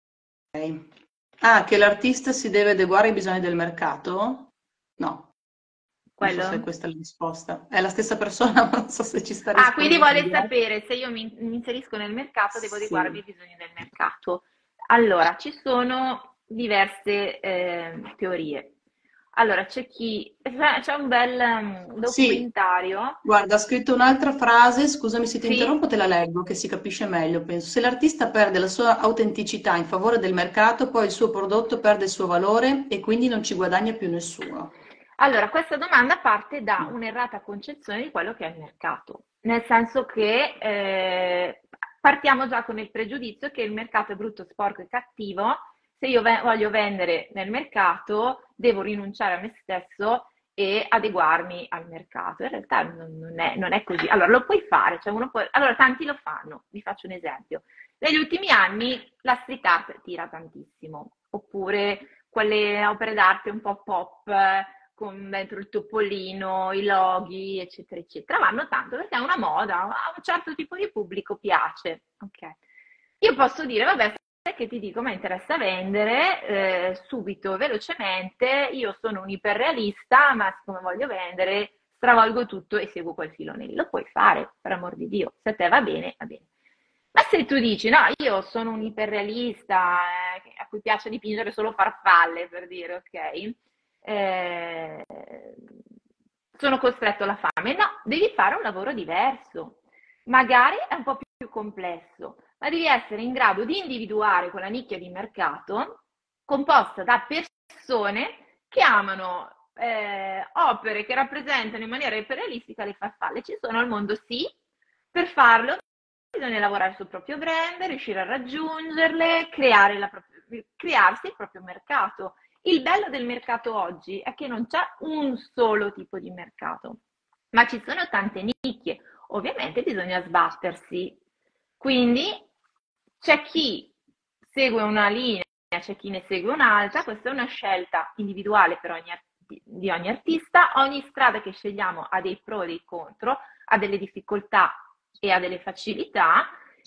Ah, che l'artista si deve adeguare ai bisogni del mercato? No, non so se è Quello? questa la risposta. È la stessa persona, ma non so se ci sta Ah, quindi rispondendo. vuole sapere se io mi inserisco nel mercato, devo adeguarmi Sì. ai bisogni del mercato. Allora, ci sono diverse teorie. Allora, c'è un bel Sì, documentario. guarda, ha scritto un'altra frase, scusami se ti Sì? interrompo, te la leggo, che si capisce meglio, penso. Se l'artista perde la sua autenticità in favore del mercato, poi il suo prodotto perde il suo valore e quindi non ci guadagna più nessuno. Allora, questa domanda parte da un'errata concezione di quello che è il mercato, nel senso che partiamo già con il pregiudizio che il mercato è brutto, sporco e cattivo. Se io voglio vendere nel mercato, devo rinunciare a me stesso e adeguarmi al mercato. In realtà non è così. Allora, lo puoi fare, cioè allora tanti lo fanno. Vi faccio un esempio. Negli ultimi anni la street art tira tantissimo, oppure quelle opere d'arte un po' pop, con dentro il topolino, i loghi, eccetera, eccetera. Vanno tanto perché è una moda, a un certo tipo di pubblico piace. Ok. Io posso dire, vabbè, che ti dico, mi interessa vendere subito, velocemente, io sono un iperrealista, ma siccome voglio vendere, stravolgo tutto e seguo quel filone lì. Lo puoi fare, per amor di Dio, se a te va bene, va bene. Ma se tu dici, no, io sono un iperrealista a cui piace dipingere solo farfalle, per dire, ok? Eh, sono costretto alla fame. No, devi fare un lavoro diverso. Magari è un po' più complesso, ma devi essere in grado di individuare quella nicchia di mercato composta da persone che amano opere che rappresentano in maniera iperrealistica le farfalle. Ci sono al mondo, sì, per farlo bisogna lavorare sul proprio brand, riuscire a raggiungerle, crearsi il proprio mercato. Il bello del mercato oggi è che non c'è un solo tipo di mercato, ma ci sono tante nicchie. Ovviamente bisogna sbattersi. Quindi c'è chi segue una linea, c'è chi ne segue un'altra, questa è una scelta individuale per di ogni artista, ogni strada che scegliamo ha dei pro e dei contro, ha delle difficoltà e ha delle facilità,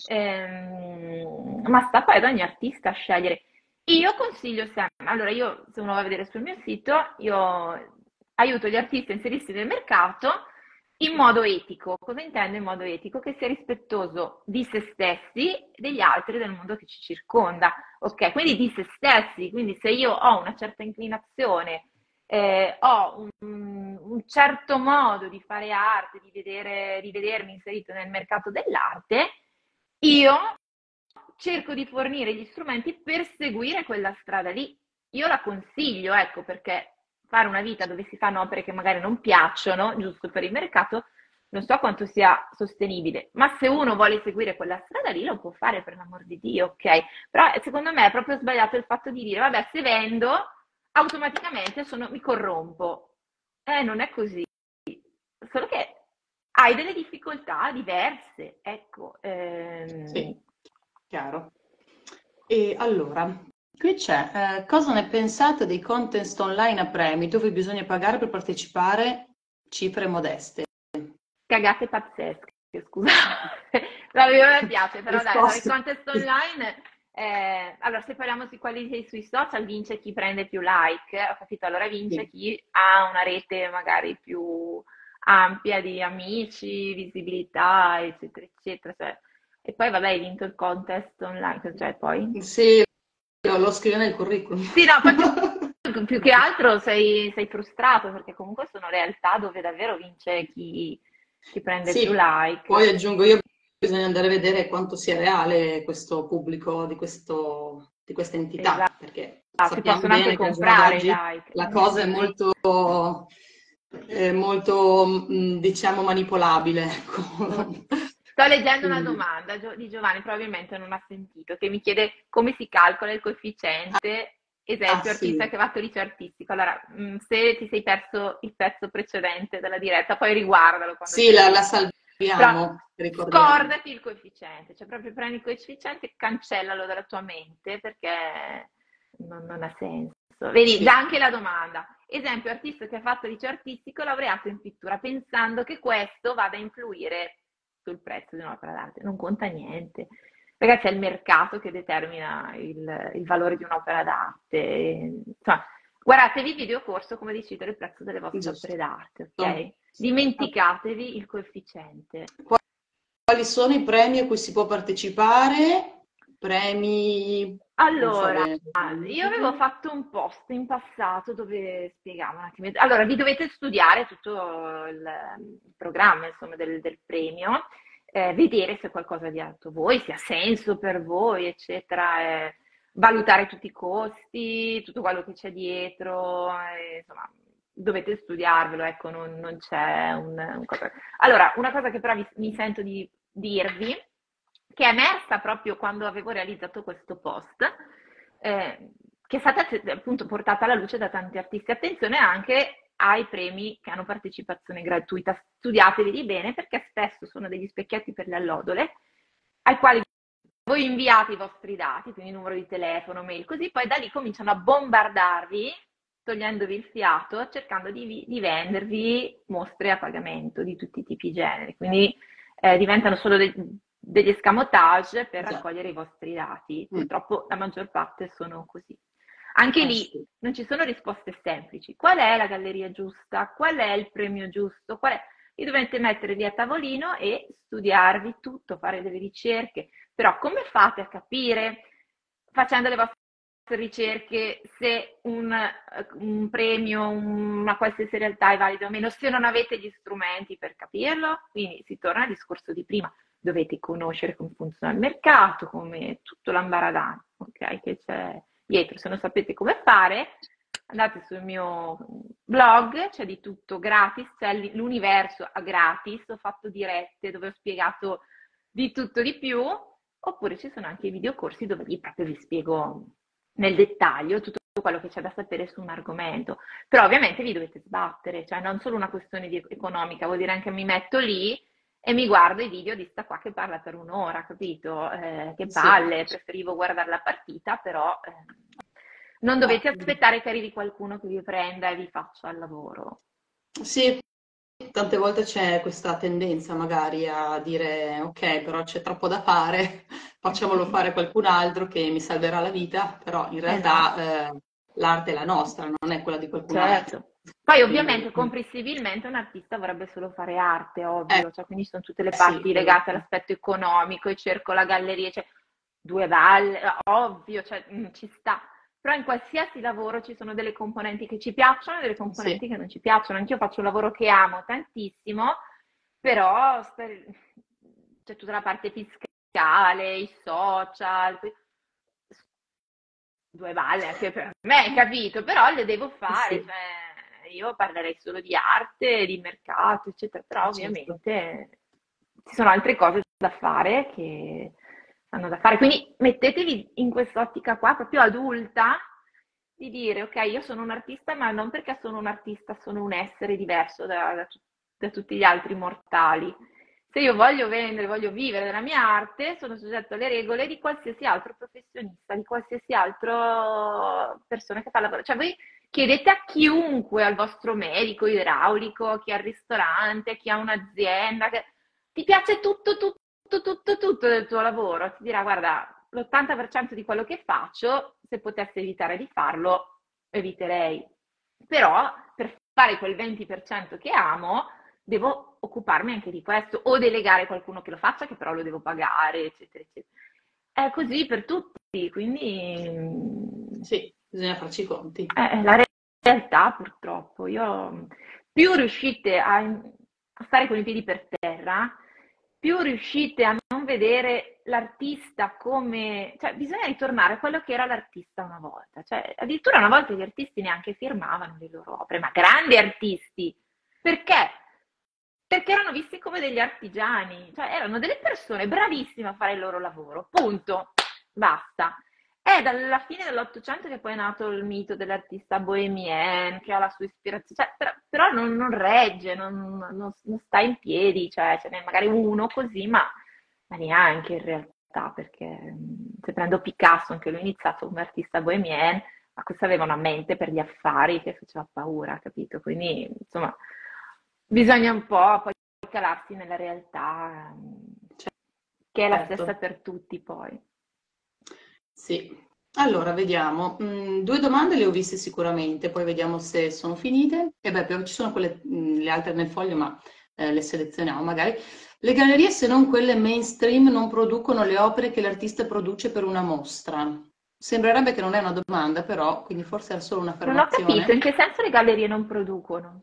ma sta poi ad ogni artista scegliere. Io consiglio sempre, allora io se uno va a vedere sul mio sito, io aiuto gli artisti a inserirsi nel mercato in modo etico. Cosa intendo in modo etico? Che sia rispettoso di se stessi e degli altri del mondo che ci circonda. Ok, quindi di se stessi, quindi se io ho una certa inclinazione, ho un certo modo di fare arte, di vedermi inserito nel mercato dell'arte, io cerco di fornire gli strumenti per seguire quella strada lì. Io la consiglio, ecco, perché fare una vita dove si fanno opere che magari non piacciono, giusto per il mercato, non so quanto sia sostenibile, ma se uno vuole seguire quella strada lì lo può fare per l'amor di Dio, ok? Però secondo me è proprio sbagliato il fatto di dire, vabbè, se vendo, automaticamente mi corrompo. Non è così. Solo che hai delle difficoltà diverse, ecco. Sì, chiaro. E allora, qui c'è, cosa ne pensate dei contest online a premi dove bisogna pagare per partecipare cifre modeste? Cagate pazzesche, scusate. No, mi piace, però dai, allora, i Risposta. contest online, allora se parliamo di quelli sui social, vince chi prende più like, ho capito? Allora vince Sì. chi ha una rete magari più ampia di amici, visibilità, eccetera, eccetera. Cioè, e poi vabbè, hai vinto il contest online, cioè poi... Sì, lo scrivo nel curriculum. Sì, no, poi più che altro sei frustrato perché comunque sono realtà dove davvero vince chi prende più Sì, poi like. aggiungo io, bisogna andare a vedere quanto sia reale questo pubblico di questa entità, perché Si sappiamo possono anche bene che al giorno comprare i d'oggi like. la cosa è molto, diciamo, manipolabile. Mm. Ecco. Sto leggendo una Quindi, domanda di Giovanni, probabilmente non ha sentito, che mi chiede come si calcola il coefficiente, esempio artista sì, che va a liceo artistico. Allora, se ti sei perso il pezzo precedente della diretta, poi riguardalo quando sì, ce la l'hai. Però salviamo, ricordiamo. scordati il coefficiente, cioè proprio prendi il coefficiente e cancellalo dalla tua mente perché non ha senso. Vedi, già Sì, anche la domanda. Esempio, artista che ha fatto liceo artistico, laureato in pittura, pensando che questo vada a influire sul prezzo di un'opera d'arte. Non conta niente. Ragazzi, è il mercato che determina il valore di un'opera d'arte. Insomma, guardatevi il videocorso come decidere il prezzo delle vostre giusto. opere d'arte, ok? Dimenticatevi il coefficiente. Quali sono i premi a cui si può partecipare? Premi, non so Allora, bene. io avevo fatto un post in passato dove spiegavo un attimo. Allora, vi dovete studiare tutto il programma, insomma, del premio, vedere se qualcosa vi ha dato voi, se ha senso per voi, eccetera, valutare tutti i costi, tutto quello che c'è dietro, insomma, dovete studiarvelo, ecco, non c'è un cosa. Allora, una cosa che però mi sento di dirvi, che è emersa proprio quando avevo realizzato questo post, che è stata appunto portata alla luce da tanti artisti. Attenzione anche ai premi che hanno partecipazione gratuita, studiateli bene perché spesso sono degli specchietti per le allodole, ai quali voi inviate i vostri dati, quindi numero di telefono, mail, così poi da lì cominciano a bombardarvi, togliendovi il fiato, cercando di vendervi mostre a pagamento di tutti i tipi e generi. Quindi diventano solo degli escamotage per Esatto. raccogliere i vostri dati. Mm. Purtroppo la maggior parte sono così. Anche lì Sì. non ci sono risposte semplici. Qual è la galleria giusta? Qual è il premio giusto? Vi dovete mettere lì a tavolino e studiarvi tutto, fare delle ricerche. Però come fate a capire, facendo le vostre ricerche, se un premio, una qualsiasi realtà è valido o meno, se non avete gli strumenti per capirlo? Quindi si torna al discorso di prima. Dovete conoscere come funziona il mercato, come tutto l'ambaradan, ok? Che c'è dietro. Se non sapete come fare, andate sul mio blog, c'è di tutto gratis, c'è l'universo a gratis, ho fatto dirette dove ho spiegato di tutto di più, oppure ci sono anche i videocorsi dove proprio vi spiego nel dettaglio tutto quello che c'è da sapere su un argomento. Però ovviamente vi dovete sbattere, cioè non solo una questione economica, vuol dire anche mi metto lì e mi guardo i video di sta qua che parla per un'ora, capito? Che palle, preferivo guardare la partita, però non dovete aspettare che arrivi qualcuno che vi prenda e vi faccia il lavoro. Sì, tante volte c'è questa tendenza magari a dire ok, però c'è troppo da fare, facciamolo fare a qualcun altro che mi salverà la vita, però in realtà l'arte è la nostra, non è quella di qualcun altro. Certo. Poi Quindi, ovviamente comprensibilmente un artista vorrebbe solo fare arte, ovvio, cioè, quindi ci sono tutte le parti sì, legate all'aspetto economico, e cerco la galleria, cioè, due valle, ovvio, cioè, ci sta. Però in qualsiasi lavoro ci sono delle componenti che ci piacciono e delle sì, componenti che non ci piacciono. Anch'io faccio un lavoro che amo tantissimo, però c'è tutta la parte fiscale, i social, due balle anche per me, capito? Però le devo fare, sì, cioè io parlerei solo di arte, di mercato, eccetera, però certo. ovviamente ci sono altre cose da fare che hanno da fare. Quindi mettetevi in quest'ottica qua, proprio adulta, di dire, ok, io sono un artista, ma non perché sono un artista, sono un essere diverso da tutti gli altri mortali. Se io voglio vendere, voglio vivere della mia arte, sono soggetto alle regole di qualsiasi altro professionista, di qualsiasi altra persona che fa lavoro. Cioè voi chiedete a chiunque, al vostro medico idraulico, a chi ha il ristorante, a chi ha un'azienda, ti piace tutto del tuo lavoro, ti dirà guarda, l'80% di quello che faccio, se potessi evitare di farlo, eviterei. Però per fare quel 20% che amo, devo occuparmi anche di questo, o delegare qualcuno che lo faccia, che però lo devo pagare, eccetera, eccetera. È così per tutti, quindi Sì, bisogna farci i conti. è la realtà purtroppo. Più riuscite a stare con i piedi per terra, più riuscite a non vedere l'artista come... Cioè, bisogna ritornare a quello che era l'artista una volta. Cioè, addirittura una volta gli artisti neanche firmavano le loro opere, ma grandi artisti. Perché? Perché erano visti come degli artigiani, cioè erano delle persone bravissime a fare il loro lavoro, punto, basta. È dalla fine dell'Ottocento che poi è nato il mito dell'artista bohemian, che ha la sua ispirazione, cioè, però non regge, non sta in piedi, cioè ce n'è magari uno così, ma neanche in realtà, perché se prendo Picasso, anche lui è iniziato come artista bohemian, ma questo aveva una mente per gli affari che faceva paura, capito? Quindi, insomma, bisogna un po' poi calarsi nella realtà, che è la stessa Certo. per tutti poi. Sì, allora vediamo. Due domande le ho viste sicuramente, poi vediamo se sono finite. E beh, ci sono quelle, le altre nel foglio, ma le selezioniamo magari. Le gallerie, se non quelle mainstream, non producono le opere che l'artista produce per una mostra. Sembrerebbe che non è una domanda, però, quindi forse era solo Non ho capito, un'affermazione. in che senso le gallerie non producono?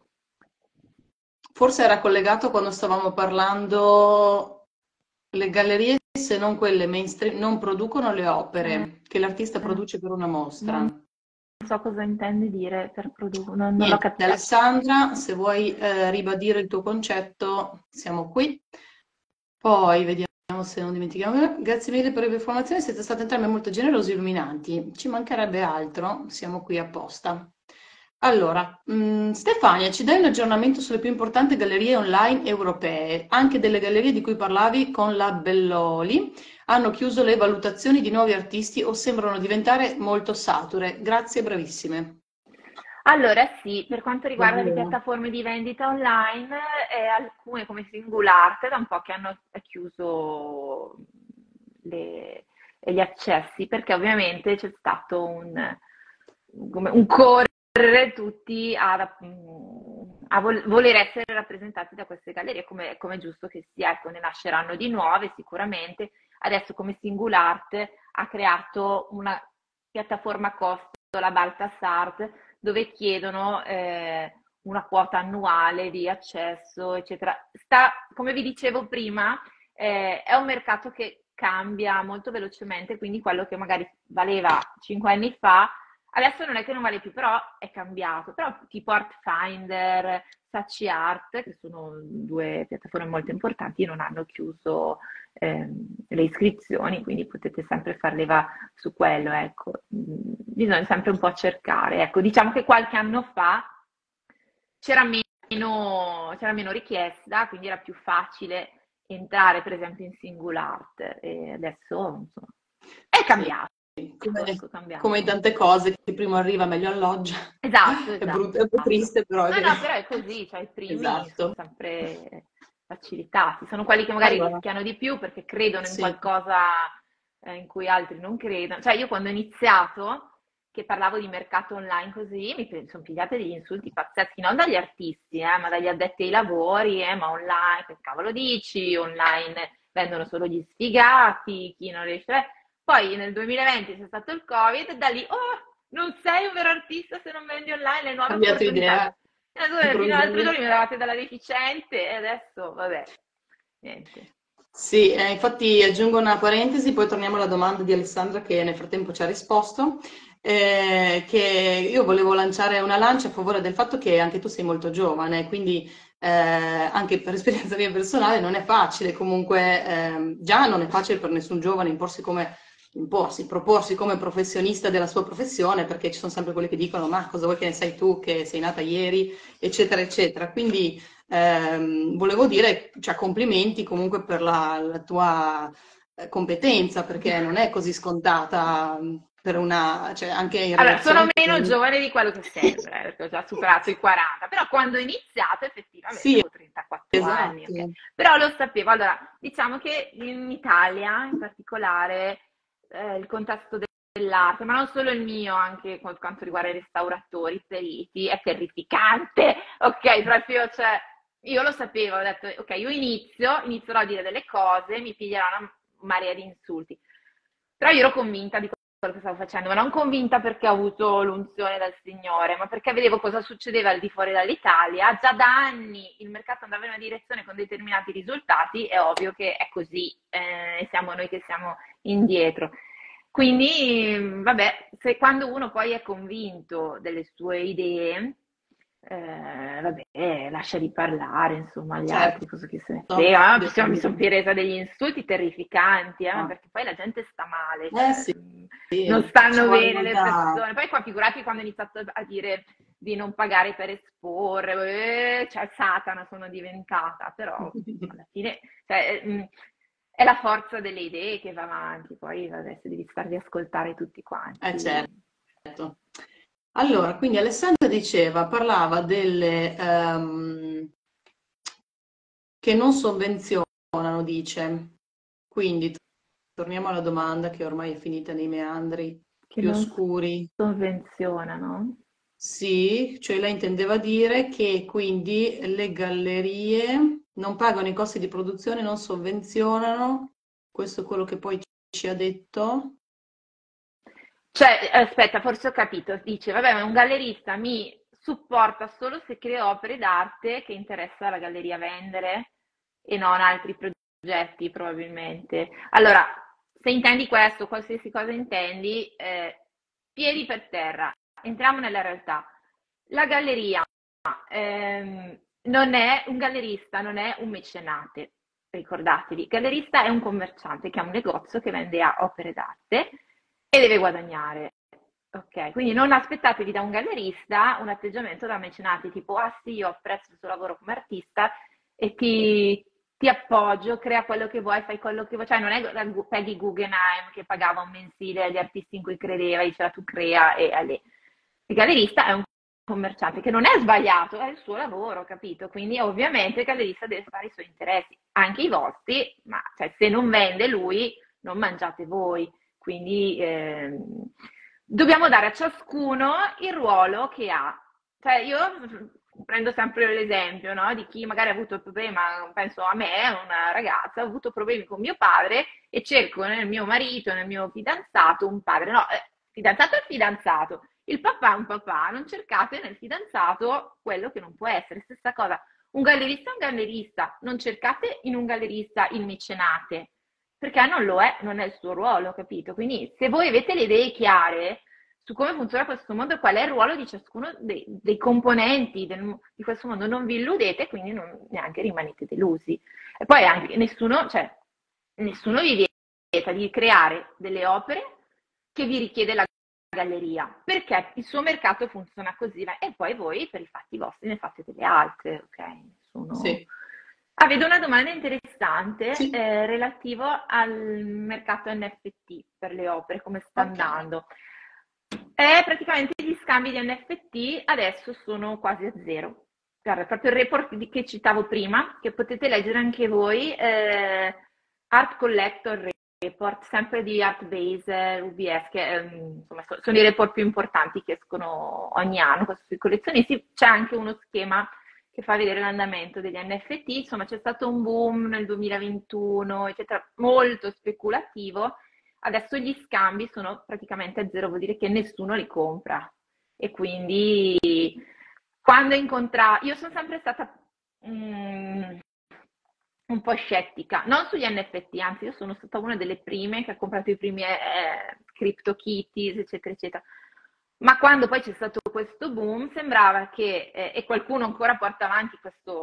Forse era collegato quando stavamo parlando, le gallerie, se non quelle mainstream, non producono le Eh, opere che l'artista produce per una non mostra. so cosa intendi dire per produrre, non l'ho Niente, capito. Alessandra, se vuoi ribadire il tuo concetto, siamo qui. Poi vediamo se non dimentichiamo. Grazie mille per le informazioni, siete state entrambe molto generosi e illuminanti. Ci mancherebbe altro, siamo qui apposta. Allora, Stefania, ci dai un aggiornamento sulle più importanti gallerie online europee, anche delle gallerie di cui parlavi con la Belloli? Hanno chiuso le valutazioni di nuovi artisti o sembrano diventare molto sature? Grazie, bravissime. Allora sì, per quanto riguarda le Davvero? piattaforme di vendita online, alcune come Singularte da un po' che hanno chiuso gli accessi, perché ovviamente c'è stato un correre tutti a voler essere rappresentati da queste gallerie, come è giusto che sia, ecco, ne nasceranno di nuove sicuramente. Adesso come Singularte ha creato una piattaforma costo, la Baltasart, dove chiedono una quota annuale di accesso, eccetera. Come vi dicevo prima, è un mercato che cambia molto velocemente, quindi quello che magari valeva 5 anni fa, adesso non è che non vale più, però è cambiato. Però tipo Artfinder, Saatchi Art, che sono due piattaforme molto importanti, non hanno chiuso le iscrizioni, quindi potete sempre far leva su quello, ecco. Bisogna sempre un po' cercare. Ecco, diciamo che qualche anno fa c'era meno richiesta, quindi era più facile entrare, per esempio, in Singulart. E adesso, insomma, è Sì, cambiato, come, ecco, è come in cambiato. tante cose, chi primo arriva meglio alloggia. Esatto, È brutto, è un po' esatto. triste, però è No, vero. no, però è così, cioè i primi sono Esatto. sempre facilitati, sono quelli che magari Allora, rischiano di più perché credono in sì. qualcosa in cui altri non credono. Cioè io quando ho iniziato, che parlavo di mercato online così, sono pigliate degli insulti pazzeschi, non dagli artisti, ma dagli addetti ai lavori, ma online, che cavolo dici, online vendono solo gli sfigati, chi non riesce. Poi nel 2020 c'è stato il Covid e da lì, oh, non sei un vero artista se non vendi online le nuove Cambiato opportunità. idea, Fino all'altro giorno improvvisamente. mi davate dalla deficiente e adesso, vabbè, niente. Sì, infatti aggiungo una parentesi, poi torniamo alla domanda di Alessandra che nel frattempo ci ha risposto, che io volevo lanciare una lancia a favore del fatto che anche tu sei molto giovane, quindi anche per esperienza mia personale non è facile, comunque già non è facile per nessun giovane proporsi come professionista della sua professione, perché ci sono sempre quelli che dicono ma cosa vuoi che ne sai tu che sei nata ieri, eccetera, eccetera. Quindi volevo dire, cioè, complimenti comunque per la tua competenza, perché non è così scontata per una, cioè, anche in Allora, sono relazione meno con... giovane di quello che sembra, perché ho già superato i 40, però quando ho iniziato effettivamente Sì, avevo 34 anni, ok? esatto. Però lo sapevo. Allora, diciamo che in Italia in particolare il contesto dell'arte, ma non solo il mio, anche per quanto riguarda i restauratori periti, è terrificante, ok? Proprio, cioè, io lo sapevo, ho detto, ok, io inizierò a dire delle cose, mi piglierà una marea di insulti. Però io ero convinta di quello che stavo facendo, ma non convinta perché ho avuto l'unzione dal Signore, ma perché vedevo cosa succedeva al di fuori dall'Italia. Già da anni il mercato andava in una direzione con determinati risultati, è ovvio che è così, siamo noi che siamo indietro. Quindi, vabbè, quando uno poi è convinto delle sue idee, vabbè, lasciali parlare, insomma, agli altri, Certo, cosa che se ne frega. Mi sono decisamente. presa degli insulti terrificanti, Ah. perché poi la gente sta male, cioè, Sì, non sì, ci stanno vuole bene le molta... persone. Poi qua figurati quando ho iniziato a dire di non pagare per esporre, cioè Satana sono diventata, però alla fine cioè, è la forza delle idee che va avanti, poi adesso devi stare di ascoltare tutti quanti. Certo. Allora, quindi Alessandra diceva, parlava delle che non sovvenzionano, dice. Quindi torniamo alla domanda che ormai è finita nei meandri Che più non oscuri. sovvenzionano. Sì, cioè lei intendeva dire che quindi le gallerie non pagano i costi di produzione, non sovvenzionano. Questo è quello che poi ci ha detto. Cioè, aspetta, forse ho capito. Dice, vabbè, ma un gallerista mi supporta solo se creo opere d'arte che interessa alla galleria vendere e non altri progetti, probabilmente. Allora, se intendi questo, qualsiasi cosa intendi, piedi per terra, entriamo nella realtà. La galleria non è un gallerista, non è un mecenate, ricordatevi. Il gallerista è un commerciante che ha un negozio che vende opere d'arte e deve guadagnare. Ok, quindi non aspettatevi da un gallerista un atteggiamento da mecenati tipo, ah sì, io apprezzo il tuo lavoro come artista e ti appoggio, crea quello che vuoi, fai quello che vuoi. Cioè non è Peggy Guggenheim che pagava un mensile agli artisti in cui credeva, diceva tu crea e lì. Il gallerista è un commerciante, che non è sbagliato, è il suo lavoro, capito? Quindi ovviamente il gallerista deve fare i suoi interessi, anche i vostri, ma cioè, se non vende lui, non mangiate voi. Quindi dobbiamo dare a ciascuno il ruolo che ha. Cioè, io prendo sempre l'esempio, no, di chi magari ha avuto il problema, penso a me, una ragazza, ho avuto problemi con mio padre e cerco nel mio marito, nel mio fidanzato, un padre. No, fidanzato è fidanzato, il papà è un papà, non cercate nel fidanzato quello che non può essere. Stessa cosa, un gallerista è un gallerista, non cercate in un gallerista il mecenate, perché non lo è, non è il suo ruolo, capito? Quindi se voi avete le idee chiare su come funziona questo mondo e qual è il ruolo di ciascuno dei componenti di questo mondo, non vi illudete, quindi non neanche rimanete delusi. E poi anche nessuno vi vieta di creare delle opere che vi richiede la galleria, perché il suo mercato funziona così, e poi voi per i fatti vostri ne fate delle altre, ok? Sì. Ah, vedo una domanda interessante Sì. relativo al mercato NFT per le opere, come sta andando. Praticamente gli scambi di NFT adesso sono quasi a zero. Guarda, proprio il report che citavo prima, che potete leggere anche voi, Art Collector Report, sempre di Artbase, UBS, che insomma, sono i report più importanti che escono ogni anno sui collezionisti. C'è anche uno schema che fa vedere l'andamento degli NFT. Insomma, c'è stato un boom nel 2021, eccetera, molto speculativo. Adesso gli scambi sono praticamente a zero, vuol dire che nessuno li compra. E quindi quando io sono sempre stata un po' scettica, non sugli NFT, anzi io sono stata una delle prime che ha comprato i primi CryptoKitties, eccetera, eccetera. Ma quando poi c'è stato questo boom sembrava che, e qualcuno ancora porta avanti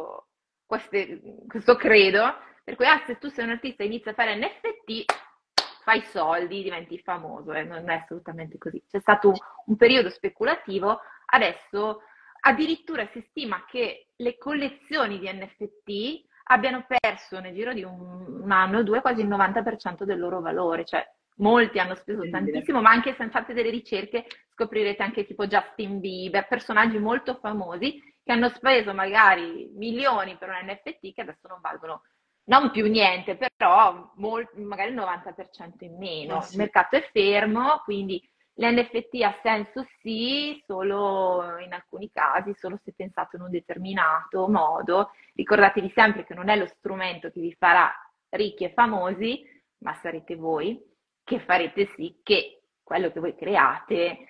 questo credo, per cui se tu sei un artista e inizi a fare NFT, fai soldi, diventi famoso, non è assolutamente così. C'è stato un periodo speculativo, adesso addirittura si stima che le collezioni di NFT abbiano perso nel giro di un anno o due quasi il 90% del loro valore, cioè molti hanno speso tantissimo, ma anche se fate delle ricerche scoprirete anche tipo Justin Bieber, personaggi molto famosi che hanno speso magari milioni per un NFT che adesso non valgono non più niente, però magari il 90% in meno. Sì. Il mercato è fermo, quindi l'NFT ha senso sì, solo in alcuni casi, solo se pensato in un determinato modo. Ricordatevi sempre che non è lo strumento che vi farà ricchi e famosi, ma sarete voi che farete sì che quello che voi create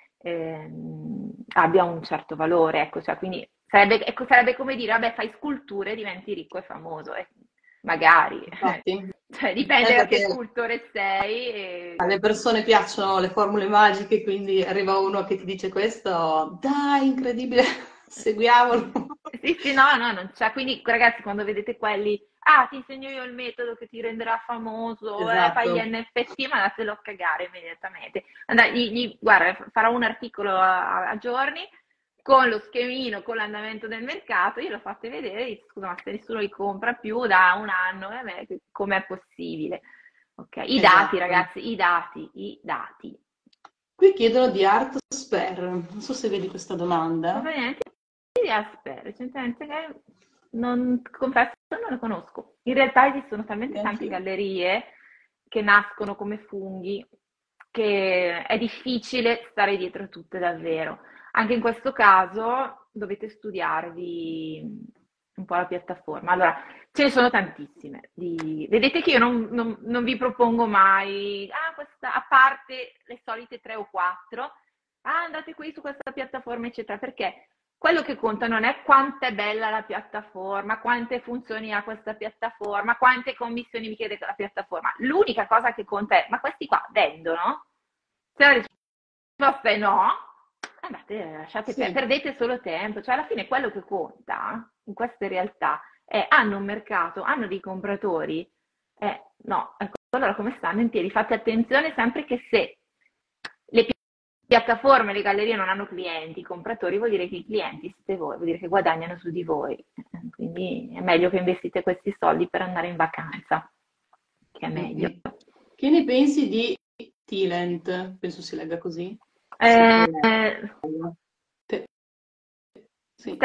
abbia un certo valore. Ecco, cioè, quindi sarebbe come dire, vabbè, fai sculture e diventi ricco e famoso. Magari, Infatti. cioè, dipende da che Perché scultore sei. alle persone piacciono le formule magiche, quindi arriva uno che ti dice questo, dai, incredibile, seguiamolo. Sì, sì, no, no, non c'è. Quindi, ragazzi, quando vedete quelli, ti insegno io il metodo che ti renderà famoso, fai gli Esatto. NFT, ma datelo a cagare immediatamente. Guarda, farò un articolo a giorni con lo schemino, con l'andamento del mercato, io lo fate vedere, dico, scusa, ma se nessuno li compra più da un anno, com'è possibile? Ok, i dati, Esatto. ragazzi, i dati. Qui chiedono di Art Spare, non so se vedi questa domanda. Cosa niente di Asper, recentemente che non confesso non lo conosco. In realtà esistono talmente tante Neanch'io. gallerie che nascono come funghi che è difficile stare dietro a tutte davvero. Anche in questo caso dovete studiarvi un po' la piattaforma. Allora, ce ne sono tantissime. Vedete che io non vi propongo mai, a parte le solite 3 o 4, andate qui su questa piattaforma, eccetera, perché quello che conta non è quanto è bella la piattaforma, quante funzioni ha questa piattaforma, quante commissioni vi chiede la piattaforma. L'unica cosa che conta è, ma questi qua vendono? Se la risposta è no, andate, Sì. perdete solo tempo. Cioè alla fine quello che conta in queste realtà è hanno un mercato, hanno dei compratori. No, ecco, allora come stanno in piedi? Fate attenzione sempre che se le piattaforme, le gallerie non hanno clienti, compratori, vuol dire che i clienti siete voi, vuol dire che guadagnano su di voi. Quindi è meglio che investite questi soldi per andare in vacanza, che è meglio. Che ne pensi di Tilent? Penso si legga così. Eh, Sì.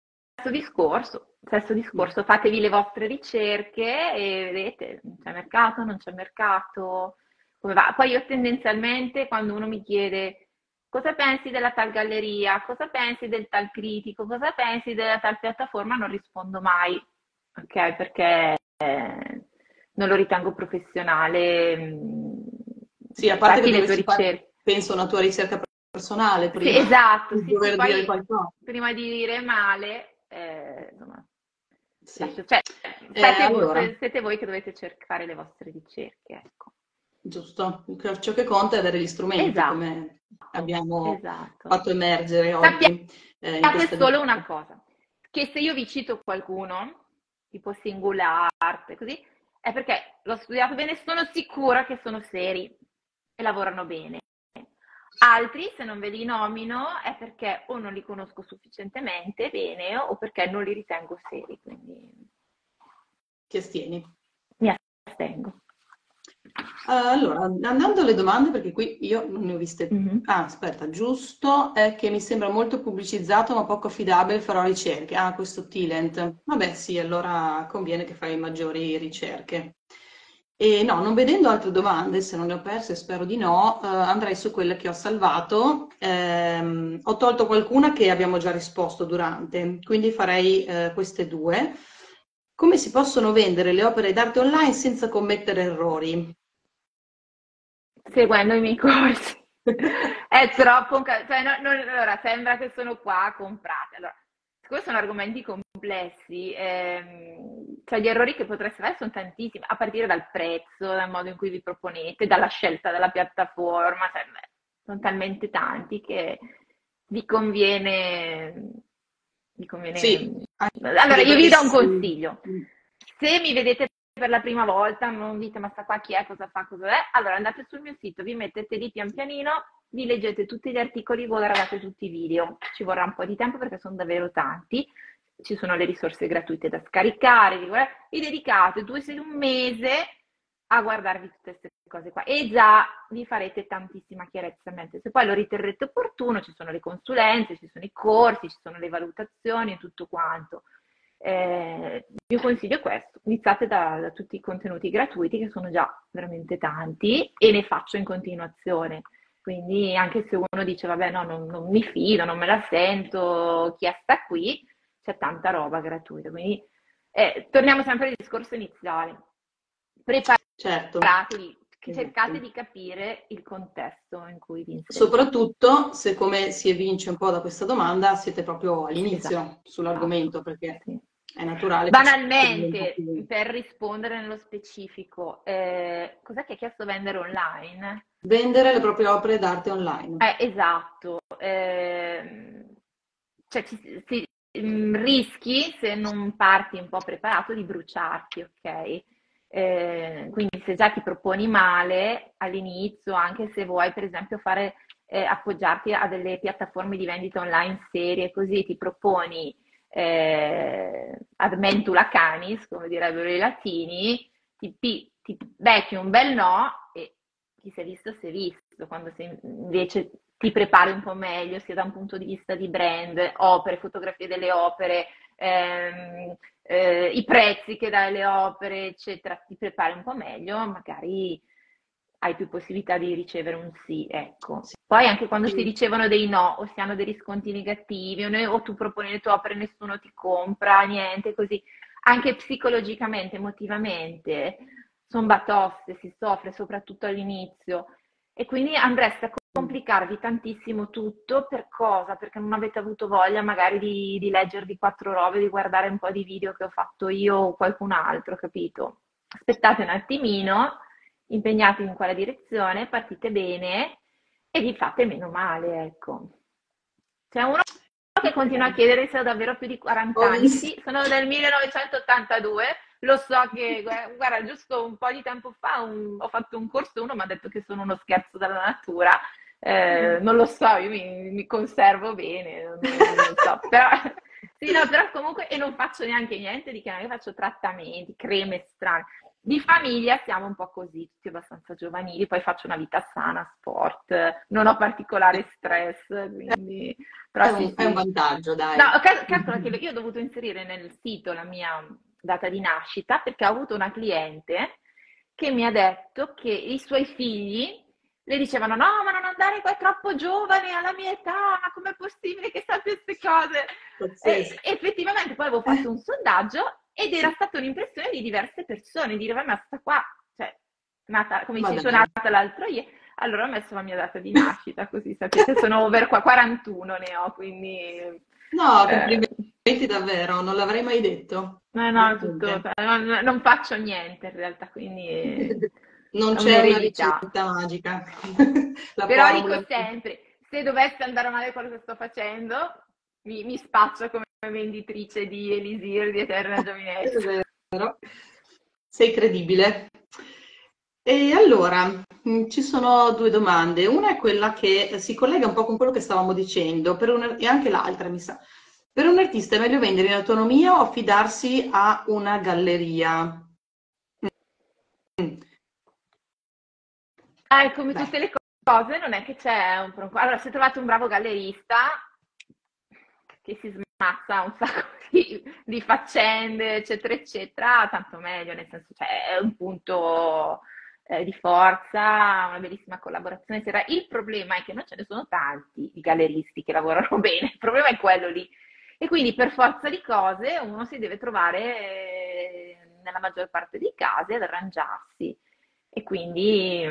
Stesso discorso, fatevi le vostre ricerche e vedete, c'è mercato, non c'è mercato, come va. Poi io tendenzialmente quando uno mi chiede cosa pensi della tal galleria, cosa pensi del tal critico, cosa pensi della tal piattaforma, non rispondo mai, ok? Perché non lo ritengo professionale. Sì, a parte che Fatti le tue dovresti fare, ricerche. penso, una tua ricerca personale Sì, prima esatto, di sì, sì, dover dire poi qualcosa. prima di dire male, insomma, Sì. cioè, Allora, siete voi che dovete fare le vostre ricerche, ecco. giusto, ciò che conta è avere gli strumenti, Esatto, come abbiamo esatto. fatto emergere oggi in Sappiate questa solo una diretta. cosa, che se io vi cito qualcuno, tipo Singular, così, è perché l'ho studiato bene, sono sicura che sono seri e lavorano bene. Altri, se non ve li nomino, è perché o non li conosco sufficientemente bene o perché non li ritengo seri, quindi Ti astieni. mi astengo. Allora, andando alle domande, perché qui io non ne ho viste. Mhm. Ah, aspetta, giusto, è che mi sembra molto pubblicizzato ma poco affidabile, farò ricerche. Ah, questo Tilent. Vabbè, sì, allora conviene che fai maggiori ricerche. E no, non vedendo altre domande, se non le ho perse, spero di no, andrei su quelle che ho salvato. Ho tolto qualcuna che abbiamo già risposto durante, quindi farei queste due. Come si possono vendere le opere d'arte online senza commettere errori? Seguendo i miei corsi. È troppo, cioè, allora, sembra che sono qua a comprare. Allora, siccome sono argomenti complessi, cioè gli errori che potreste fare sono tantissimi, a partire dal prezzo, dal modo in cui vi proponete, dalla scelta della piattaforma, cioè, beh, sono talmente tanti che vi conviene, vi Sì, conviene. Allora, anche io vi perché do un sì. consiglio. Se mi vedete per la prima volta, non dite ma sta qua chi è, cosa fa, cosa è, allora andate sul mio sito, vi mettete lì pian pianino, vi leggete tutti gli articoli, voi guardate tutti i video. Ci vorrà un po' di tempo perché sono davvero tanti. Ci sono le risorse gratuite da scaricare, vi dedicate un mese a guardarvi tutte queste cose qua e già vi farete tantissima chiarezza in mente. Se poi lo riterrete opportuno, ci sono le consulenze, ci sono i corsi, ci sono le valutazioni e tutto quanto. Il mio consiglio è questo, iniziate da tutti i contenuti gratuiti che sono già veramente tanti e ne faccio in continuazione. Quindi anche se uno dice vabbè no, non mi fido, non me la sento, chi è sta qui, c'è tanta roba gratuita. Quindi torniamo sempre al discorso iniziale. Certo, Preparatevi, cercate esatto. di capire il contesto in cui vi inserite. Soprattutto se, come si evince un po' da questa domanda, siete proprio all'inizio Esatto, sull'argomento, perché sì. è naturale che ci sia un po' Banalmente, più. per rispondere nello specifico, cos'è che ha chiesto vendere online? Vendere le proprie opere d'arte online. Esatto, cioè rischi se non parti un po' preparato di bruciarti, ok? Quindi se già ti proponi male all'inizio, anche se vuoi per esempio appoggiarti a delle piattaforme di vendita online serie, così ti proponi ad mentula canis, come direbbero i latini, ti becchi un bel no e chi si è visto si è visto, quando invece ti prepari un po' meglio, sia da un punto di vista di brand, opere, fotografie delle opere, i prezzi che dai alle opere, eccetera, ti prepari un po' meglio, magari hai più possibilità di ricevere un sì, ecco. Poi anche quando si Sì. ricevono dei no o si hanno dei riscontri negativi o tu proponi le tue opere e nessuno ti compra, niente, così, anche psicologicamente, emotivamente, sono batoste, si soffre soprattutto all'inizio e quindi andreste a complicarvi tantissimo tutto per cosa? Perché non avete avuto voglia magari di leggervi quattro robe, di guardare un po' di video che ho fatto io o qualcun altro, capito? Aspettate un attimino, impegnatevi in quella direzione, partite bene e vi fate meno male, ecco. C'è uno che continua a chiedere se ho davvero più di 40 Ho anni. visto. Sì, sono del 1982, lo so che, guarda, giusto un po' di tempo fa ho fatto un corso, uno mi ha detto che sono uno scherzo dalla natura, non lo so, io mi conservo bene, non so, però, sì, no, però comunque, e non faccio neanche niente di che, non faccio trattamenti, creme strane, di famiglia siamo un po' così, tutti abbastanza giovanili, poi faccio una vita sana, sport, non ho particolare stress, quindi... Però sì, È un sì. vantaggio, No, dai. calcola che io ho dovuto inserire nel sito la mia data di nascita perché ho avuto una cliente che mi ha detto che i suoi figli le dicevano no, ma non andare qua, è troppo giovane, alla mia età, ma com'è possibile che sappia queste cose? E Pazzesco. effettivamente poi avevo fatto un sondaggio ed era stata un'impressione di diverse persone, dire, ma sta qua, cioè, nata, come Ma dici tu, dai. nata l'altro ieri, allora ho messo la mia data di nascita, così sapete, sono over qua, 41 ne ho, quindi... No, eh, complimenti davvero, non l'avrei mai detto. no, no, tutto, Veramente. cioè, non faccio niente in realtà, quindi Non è c'è una un'eredità. ricetta magica. La Però dico formula. sempre, se dovesse andare male quello che sto facendo, mi spaccio come venditrice di Elisir di Eterna È Giovinezza. vero. Sei credibile. E allora, ci sono due domande. Una è quella che si collega un po' con quello che stavamo dicendo, e anche l'altra, mi sa. Per un artista è meglio vendere in autonomia o affidarsi a una galleria? Mm, Come Beh, tutte le cose, non è che c'è un... Allora, se trovate un bravo gallerista che si smazza un sacco di faccende, eccetera, eccetera, tanto meglio, nel senso, cioè, è un punto di forza, una bellissima collaborazione, eccetera. Il problema è che non ce ne sono tanti di galleristi che lavorano bene, il problema è quello lì. E quindi per forza di cose uno si deve trovare nella maggior parte dei casi ad arrangiarsi e quindi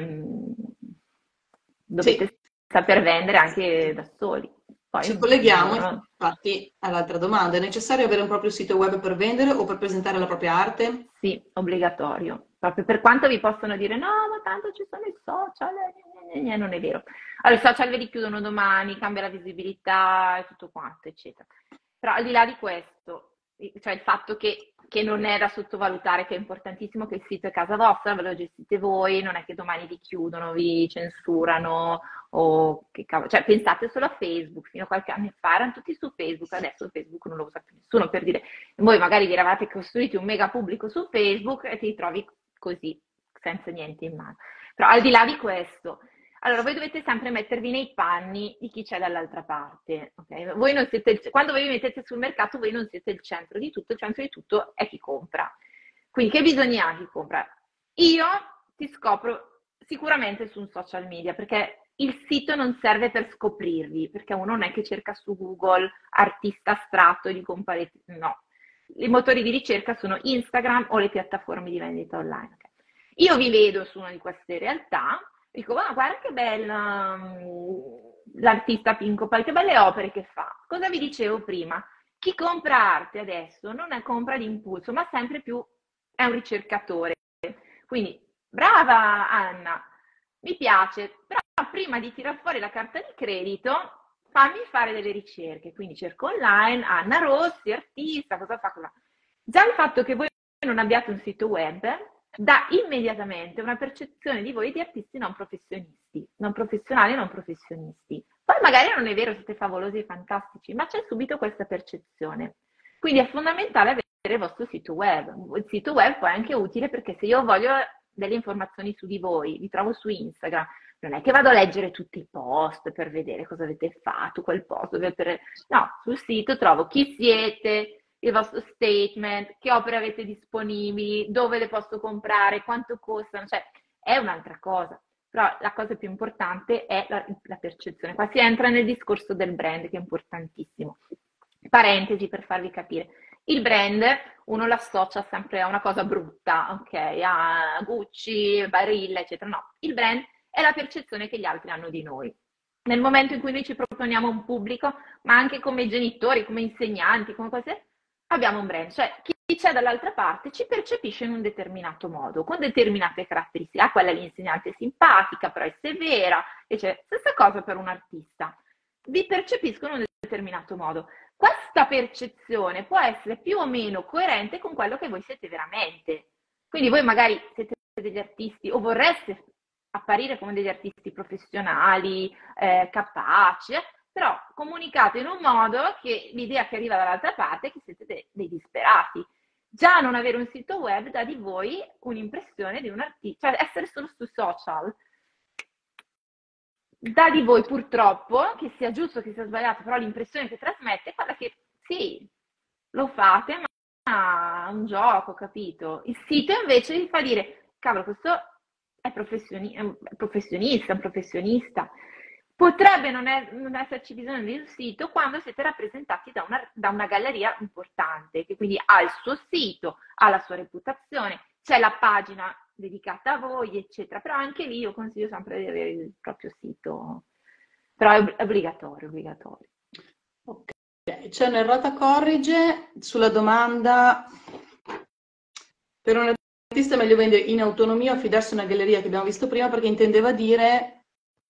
dovete sì. saper vendere anche da soli. Poi Ci un colleghiamo giorno, infatti all'altra domanda. È necessario avere un proprio sito web per vendere o per presentare la propria arte? sì, obbligatorio. Proprio per quanto vi possono dire no, ma tanto ci sono i social, non è vero. Allora, i social ve li chiudono domani, cambia la visibilità e tutto quanto, eccetera. Però al di là di questo, cioè il fatto che non è da sottovalutare, che è importantissimo che il sito è casa vostra, ve lo gestite voi, non è che domani vi chiudono, vi censurano o che cavolo. Cioè pensate solo a Facebook, fino a qualche anno fa erano tutti su Facebook, adesso Facebook non lo usa più nessuno per dire voi magari vi eravate costruiti un mega pubblico su Facebook e ti ritrovi così, senza niente in mano. Però al di là di questo, allora voi dovete sempre mettervi nei panni di chi c'è dall'altra parte. Okay? Voi non siete quando voi vi mettete sul mercato, voi non siete il centro di tutto è chi compra. Quindi che bisogna ha chi compra? Io ti scopro sicuramente su un social media, perché il sito non serve per scoprirvi, perché uno non è che cerca su Google artista astratto e gli compare, no. I motori di ricerca sono Instagram o le piattaforme di vendita online. Okay? Io vi vedo su una di queste realtà, dico, ah, guarda che bella l'artista Pinco Pie, che belle opere che fa. Cosa vi dicevo prima? Chi compra arte adesso non è compra d'impulso, ma sempre più è un ricercatore. Quindi, brava Anna, mi piace, però prima di tirar fuori la carta di credito, fammi fare delle ricerche. Quindi cerco online, Anna Rossi, artista, cosa fa? Cosa... Già il fatto che voi non abbiate un sito web dà immediatamente una percezione di voi di artisti non professionisti, non professionali e non professionisti. Poi magari non è vero, siete favolosi e fantastici, ma c'è subito questa percezione. Quindi è fondamentale avere il vostro sito web. Il sito web poi è anche utile perché se io voglio delle informazioni su di voi, vi trovo su Instagram, non è che vado a leggere tutti i post per vedere cosa avete fatto, quel post, no, sul sito trovo chi siete, il vostro statement, che opere avete disponibili, dove le posso comprare, quanto costano, cioè è un'altra cosa. Però la cosa più importante è la percezione. Qua si entra nel discorso del brand, che è importantissimo. Parentesi per farvi capire. Il brand uno l'associa sempre a una cosa brutta, ok? A Gucci, Barilla, eccetera. No, il brand è la percezione che gli altri hanno di noi. Nel momento in cui noi ci proponiamo un pubblico, ma anche come genitori, come insegnanti, come cose, abbiamo un brand, cioè chi c'è dall'altra parte ci percepisce in un determinato modo, con determinate caratteristiche. Ah, quella l'insegnante è simpatica, però è severa, e c'è stessa cosa per un artista. Vi percepiscono in un determinato modo. Questa percezione può essere più o meno coerente con quello che voi siete veramente. Quindi voi magari siete degli artisti o vorreste apparire come degli artisti professionali, capaci, però comunicate in un modo che l'idea che arriva dall'altra parte è che siete dei disperati. già non avere un sito web dà di voi un'impressione di un artista, cioè essere solo su social dà di voi purtroppo, che sia giusto, che sia sbagliato, però l'impressione che trasmette è quella che sì, lo fate, ma è un gioco, capito? Il sito invece vi fa dire, cavolo, questo è un professionista, un professionista. Potrebbe non esserci bisogno di un sito quando siete rappresentati da una galleria importante, che quindi ha il suo sito, ha la sua reputazione, c'è la pagina dedicata a voi, eccetera. Però anche lì io consiglio sempre di avere il proprio sito, però è obbligatorio, obbligatorio. Ok, c'è un'errata corrige sulla domanda: per un artista è meglio vendere in autonomia o affidarsi a una galleria, che abbiamo visto prima, perché intendeva dire,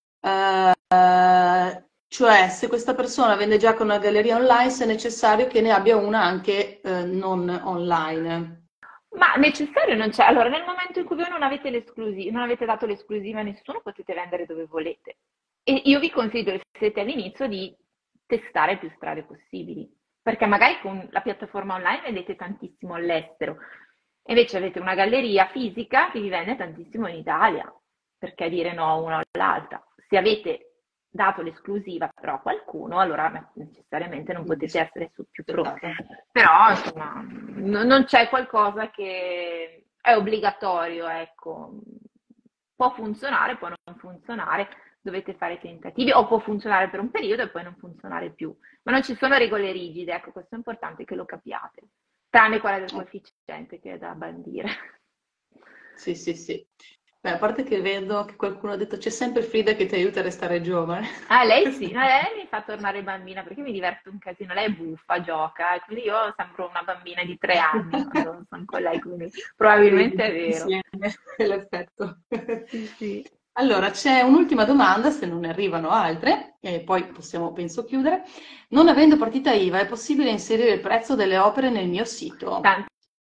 cioè se questa persona vende già con una galleria online, se è necessario che ne abbia una anche non online. Ma necessario non c'è. Allora, nel momento in cui voi non avete dato l'esclusiva a nessuno, potete vendere dove volete. E io vi consiglio, se siete all'inizio, di testare più strade possibili. Perché magari con la piattaforma online vendete tantissimo all'estero. E invece avete una galleria fisica che vi vende tantissimo in Italia. Perché dire no a una o all'altra? Se avete dato l'esclusiva però a qualcuno, allora necessariamente non potete essere più pronti. Però insomma, non c'è qualcosa che è obbligatorio, ecco. Può funzionare, può non funzionare, dovete fare tentativi, o può funzionare per un periodo e poi non funzionare più. Ma non ci sono regole rigide, ecco, questo è importante che lo capiate. Tranne quella del coefficiente che è da bandire. Sì, sì, sì. Beh, a parte che vedo che qualcuno ha detto c'è sempre Frida che ti aiuta a restare giovane. Ah, lei sì, no, lei mi fa tornare bambina perché mi diverto un casino. Lei è buffa, gioca, e quindi io sembro una bambina di 3 anni quando sono con lei, quindi probabilmente è vero. Insieme, è l'effetto. Sì, sì. Allora, c'è un'ultima domanda, se non ne arrivano altre, e poi possiamo, penso, chiudere. Non avendo partita IVA, è possibile inserire il prezzo delle opere nel mio sito? Tan,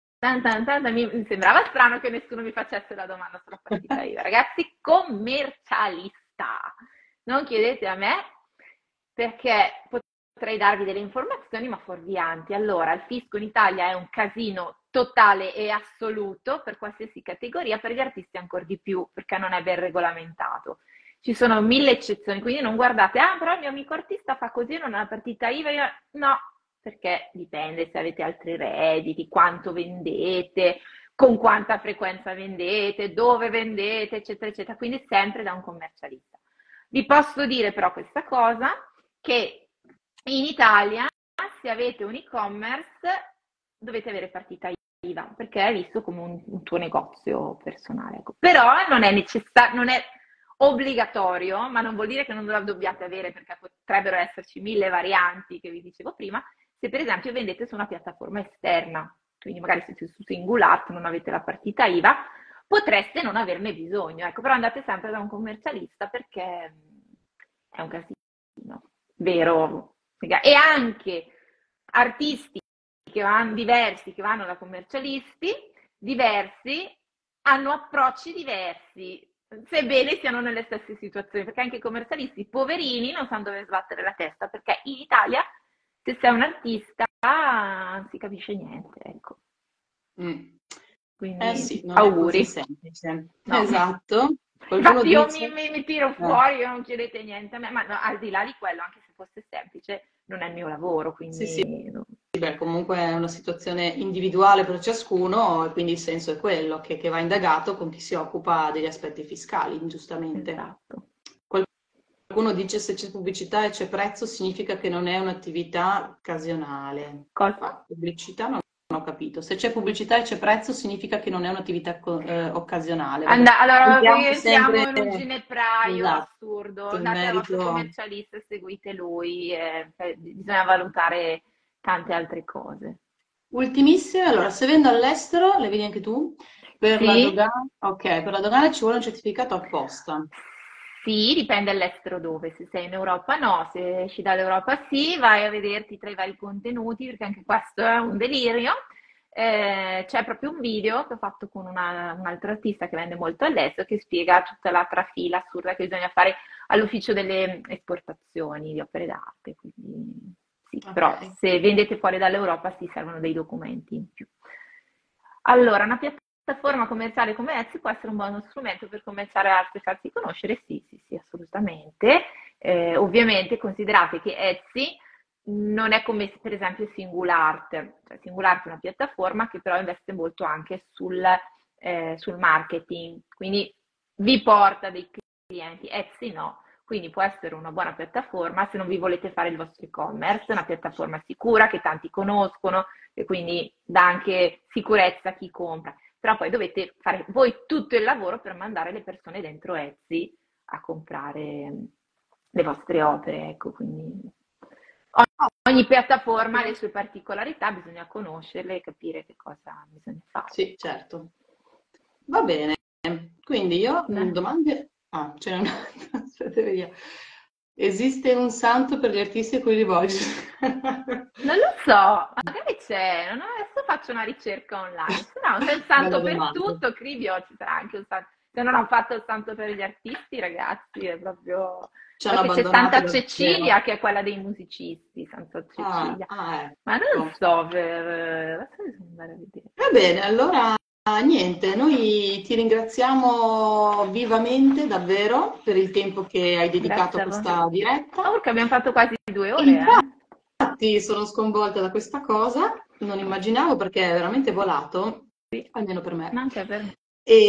mi sembrava strano che nessuno mi facesse la domanda sulla partita IVA. Ragazzi, commercialista. Non chiedete a me perché potrei darvi delle informazioni ma fuorvianti. Allora, il fisco in Italia è un casino totale e assoluto per qualsiasi categoria, per gli artisti ancora di più, perché non è ben regolamentato. Ci sono 1000 eccezioni, quindi non guardate, ah, però il mio amico artista fa così, non ha la partita IVA, no, perché dipende se avete altri redditi, quanto vendete, con quanta frequenza vendete, dove vendete, eccetera, eccetera, quindi sempre da un commercialista. Vi posso dire però questa cosa, che in Italia, se avete un e-commerce, dovete avere partita IVA, perché è visto come un tuo negozio personale. Ecco. Però non è necessario, non è obbligatorio, ma non vuol dire che non la dobbiate avere, perché potrebbero esserci 1000 varianti che vi dicevo prima, se per esempio vendete su una piattaforma esterna, quindi magari siete su Singular, non avete la partita IVA, potreste non averne bisogno, ecco, però andate sempre da un commercialista perché è un casino, vero? E anche artisti che vanno, diversi, che vanno da commercialisti, diversi, hanno approcci diversi, sebbene siano nelle stesse situazioni, perché anche i commercialisti poverini non sanno dove sbattere la testa, perché in Italia se sei un artista non si capisce niente, ecco. Eh sì, non è così auguri. semplice. No. Esatto. Infatti io dice... mi tiro fuori, io non chiedete niente a me, ma no, al di là di quello, anche se fosse semplice, non è il mio lavoro, quindi... Sì, sì. Beh, comunque è una situazione individuale per ciascuno e quindi il senso è quello, che va indagato con chi si occupa degli aspetti fiscali, giustamente. Esatto. Qualcuno dice se c'è pubblicità e c'è prezzo significa che non è un'attività occasionale. Cosa? Pubblicità non ho capito. Se c'è pubblicità e c'è prezzo significa che non è un'attività occasionale. Allora, qui sempre... entriamo in un ginepraio esatto, assurdo. il Andate dal vostro merito... commercialista e seguite lui, bisogna valutare tante altre cose. Ultimissime, allora, se vendo all'estero, le vedi anche tu? Per la Sì? dogana, ok, per la dogana ci vuole un certificato apposta. Sì, dipende all'estero dove, se sei in Europa no, se esci dall'Europa sì, vai a vederti tra i vari contenuti, perché anche questo è un delirio. C'è proprio un video che ho fatto con un altro artista che vende molto all'estero, che spiega tutta la trafila assurda che bisogna fare all'ufficio delle esportazioni di opere d'arte. Quindi, sì, Okay. però se vendete fuori dall'Europa sì servono dei documenti in più. Allora, una piattaforma commerciale come Etsy può essere un buono strumento per cominciare a farsi conoscere? Sì, sì, sì, assolutamente. Ovviamente considerate che Etsy non è come per esempio SingulArt, cioè SingulArt è una piattaforma che però investe molto anche sul marketing, quindi vi porta dei clienti, Etsy no. Quindi può essere una buona piattaforma se non vi volete fare il vostro e-commerce, una piattaforma sicura che tanti conoscono e quindi dà anche sicurezza a chi compra. Però poi dovete fare voi tutto il lavoro per mandare le persone dentro Etsy a comprare le vostre opere, ecco, quindi ogni piattaforma ha le sue particolarità, bisogna conoscerle e capire che cosa bisogna fare. Sì, certo. Va bene. Quindi io domande... Ah, ce n'è un'altra. Aspetta, vediamo. Esiste un santo per gli artisti a cui rivolgersi? Non lo so, magari c'è, adesso faccio una ricerca online, se no c'è il Bella santo per domanda. tutto, Cribio ci sarà anche un santo, se non hanno fatto il santo per gli artisti, ragazzi, è proprio... Ci hanno Perché c'è abbandonato Santa davvero. Cecilia che è quella dei musicisti, Santa Cecilia, ma non lo Ecco. so, adesso bisogna andare a vedere. Va bene, allora niente, noi ti ringraziamo vivamente davvero per il tempo che hai dedicato Grazie a a voi. questa diretta. Oh, perché abbiamo fatto quasi 2 ore, Infatti sono sconvolta da questa cosa, non immaginavo perché è veramente volato, Sì, almeno per me. anche per me.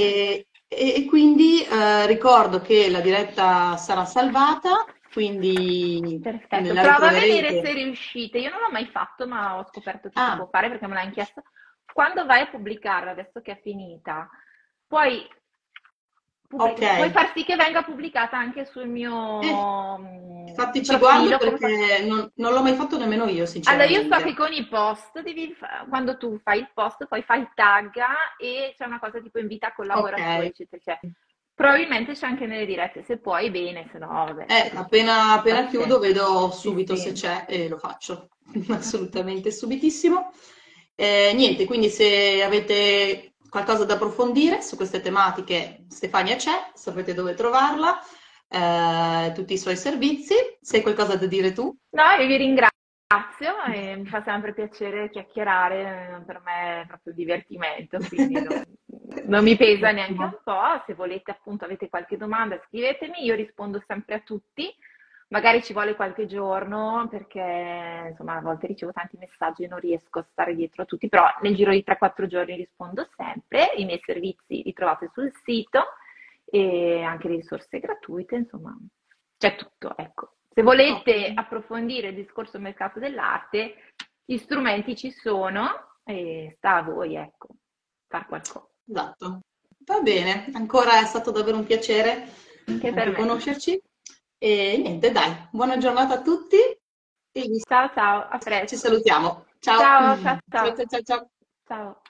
E quindi ricordo che la diretta sarà salvata, quindi Perfetto, la prova a vedere se ritroverete. riuscite. Io non l'ho mai fatto, ma ho scoperto che si può Ah, fare perché me l'hanno chiesto. Quando vai a pubblicarla, adesso che è finita, puoi, ok. puoi far sì che venga pubblicata anche sul mio Infatti ci guardo profilo. Come perché non l'ho mai fatto nemmeno io, Allora, io so che sinceramente. con i post, quando tu fai il post, poi fai il tag e c'è una cosa tipo invita Ok. collaboratori, eccetera, eccetera. Probabilmente c'è anche nelle dirette, se puoi, bene, se no, vabbè, Appena chiudo pazienza. vedo Sì, subito se sì. c'è e lo faccio, assolutamente subitissimo. Niente, quindi se avete qualcosa da approfondire su queste tematiche, Stefania c'è, sapete dove trovarla, tutti i suoi servizi. Se hai qualcosa da dire tu, No, io vi ringrazio e mi fa sempre piacere chiacchierare, per me è proprio divertimento, quindi non mi pesa neanche ottimo. un po'. Se volete, appunto, avete qualche domanda, scrivetemi, io rispondo sempre a tutti. Magari ci vuole qualche giorno perché insomma a volte ricevo tanti messaggi e non riesco a stare dietro a tutti, però nel giro di 3-4 giorni rispondo sempre. I miei servizi li trovate sul sito e anche le risorse gratuite, insomma, c'è tutto, ecco. Se volete Ottimo. approfondire il discorso mercato dell'arte, gli strumenti ci sono e sta a voi, ecco, far qualcosa. Esatto. Va bene, ancora è stato davvero un piacere Anche per anche me. conoscerci. E niente, dai, buona giornata a tutti e Ciao ciao, a ci presto. salutiamo. Ciao. Ciao ciao Ciao, ciao. ciao, ciao, ciao. Ciao.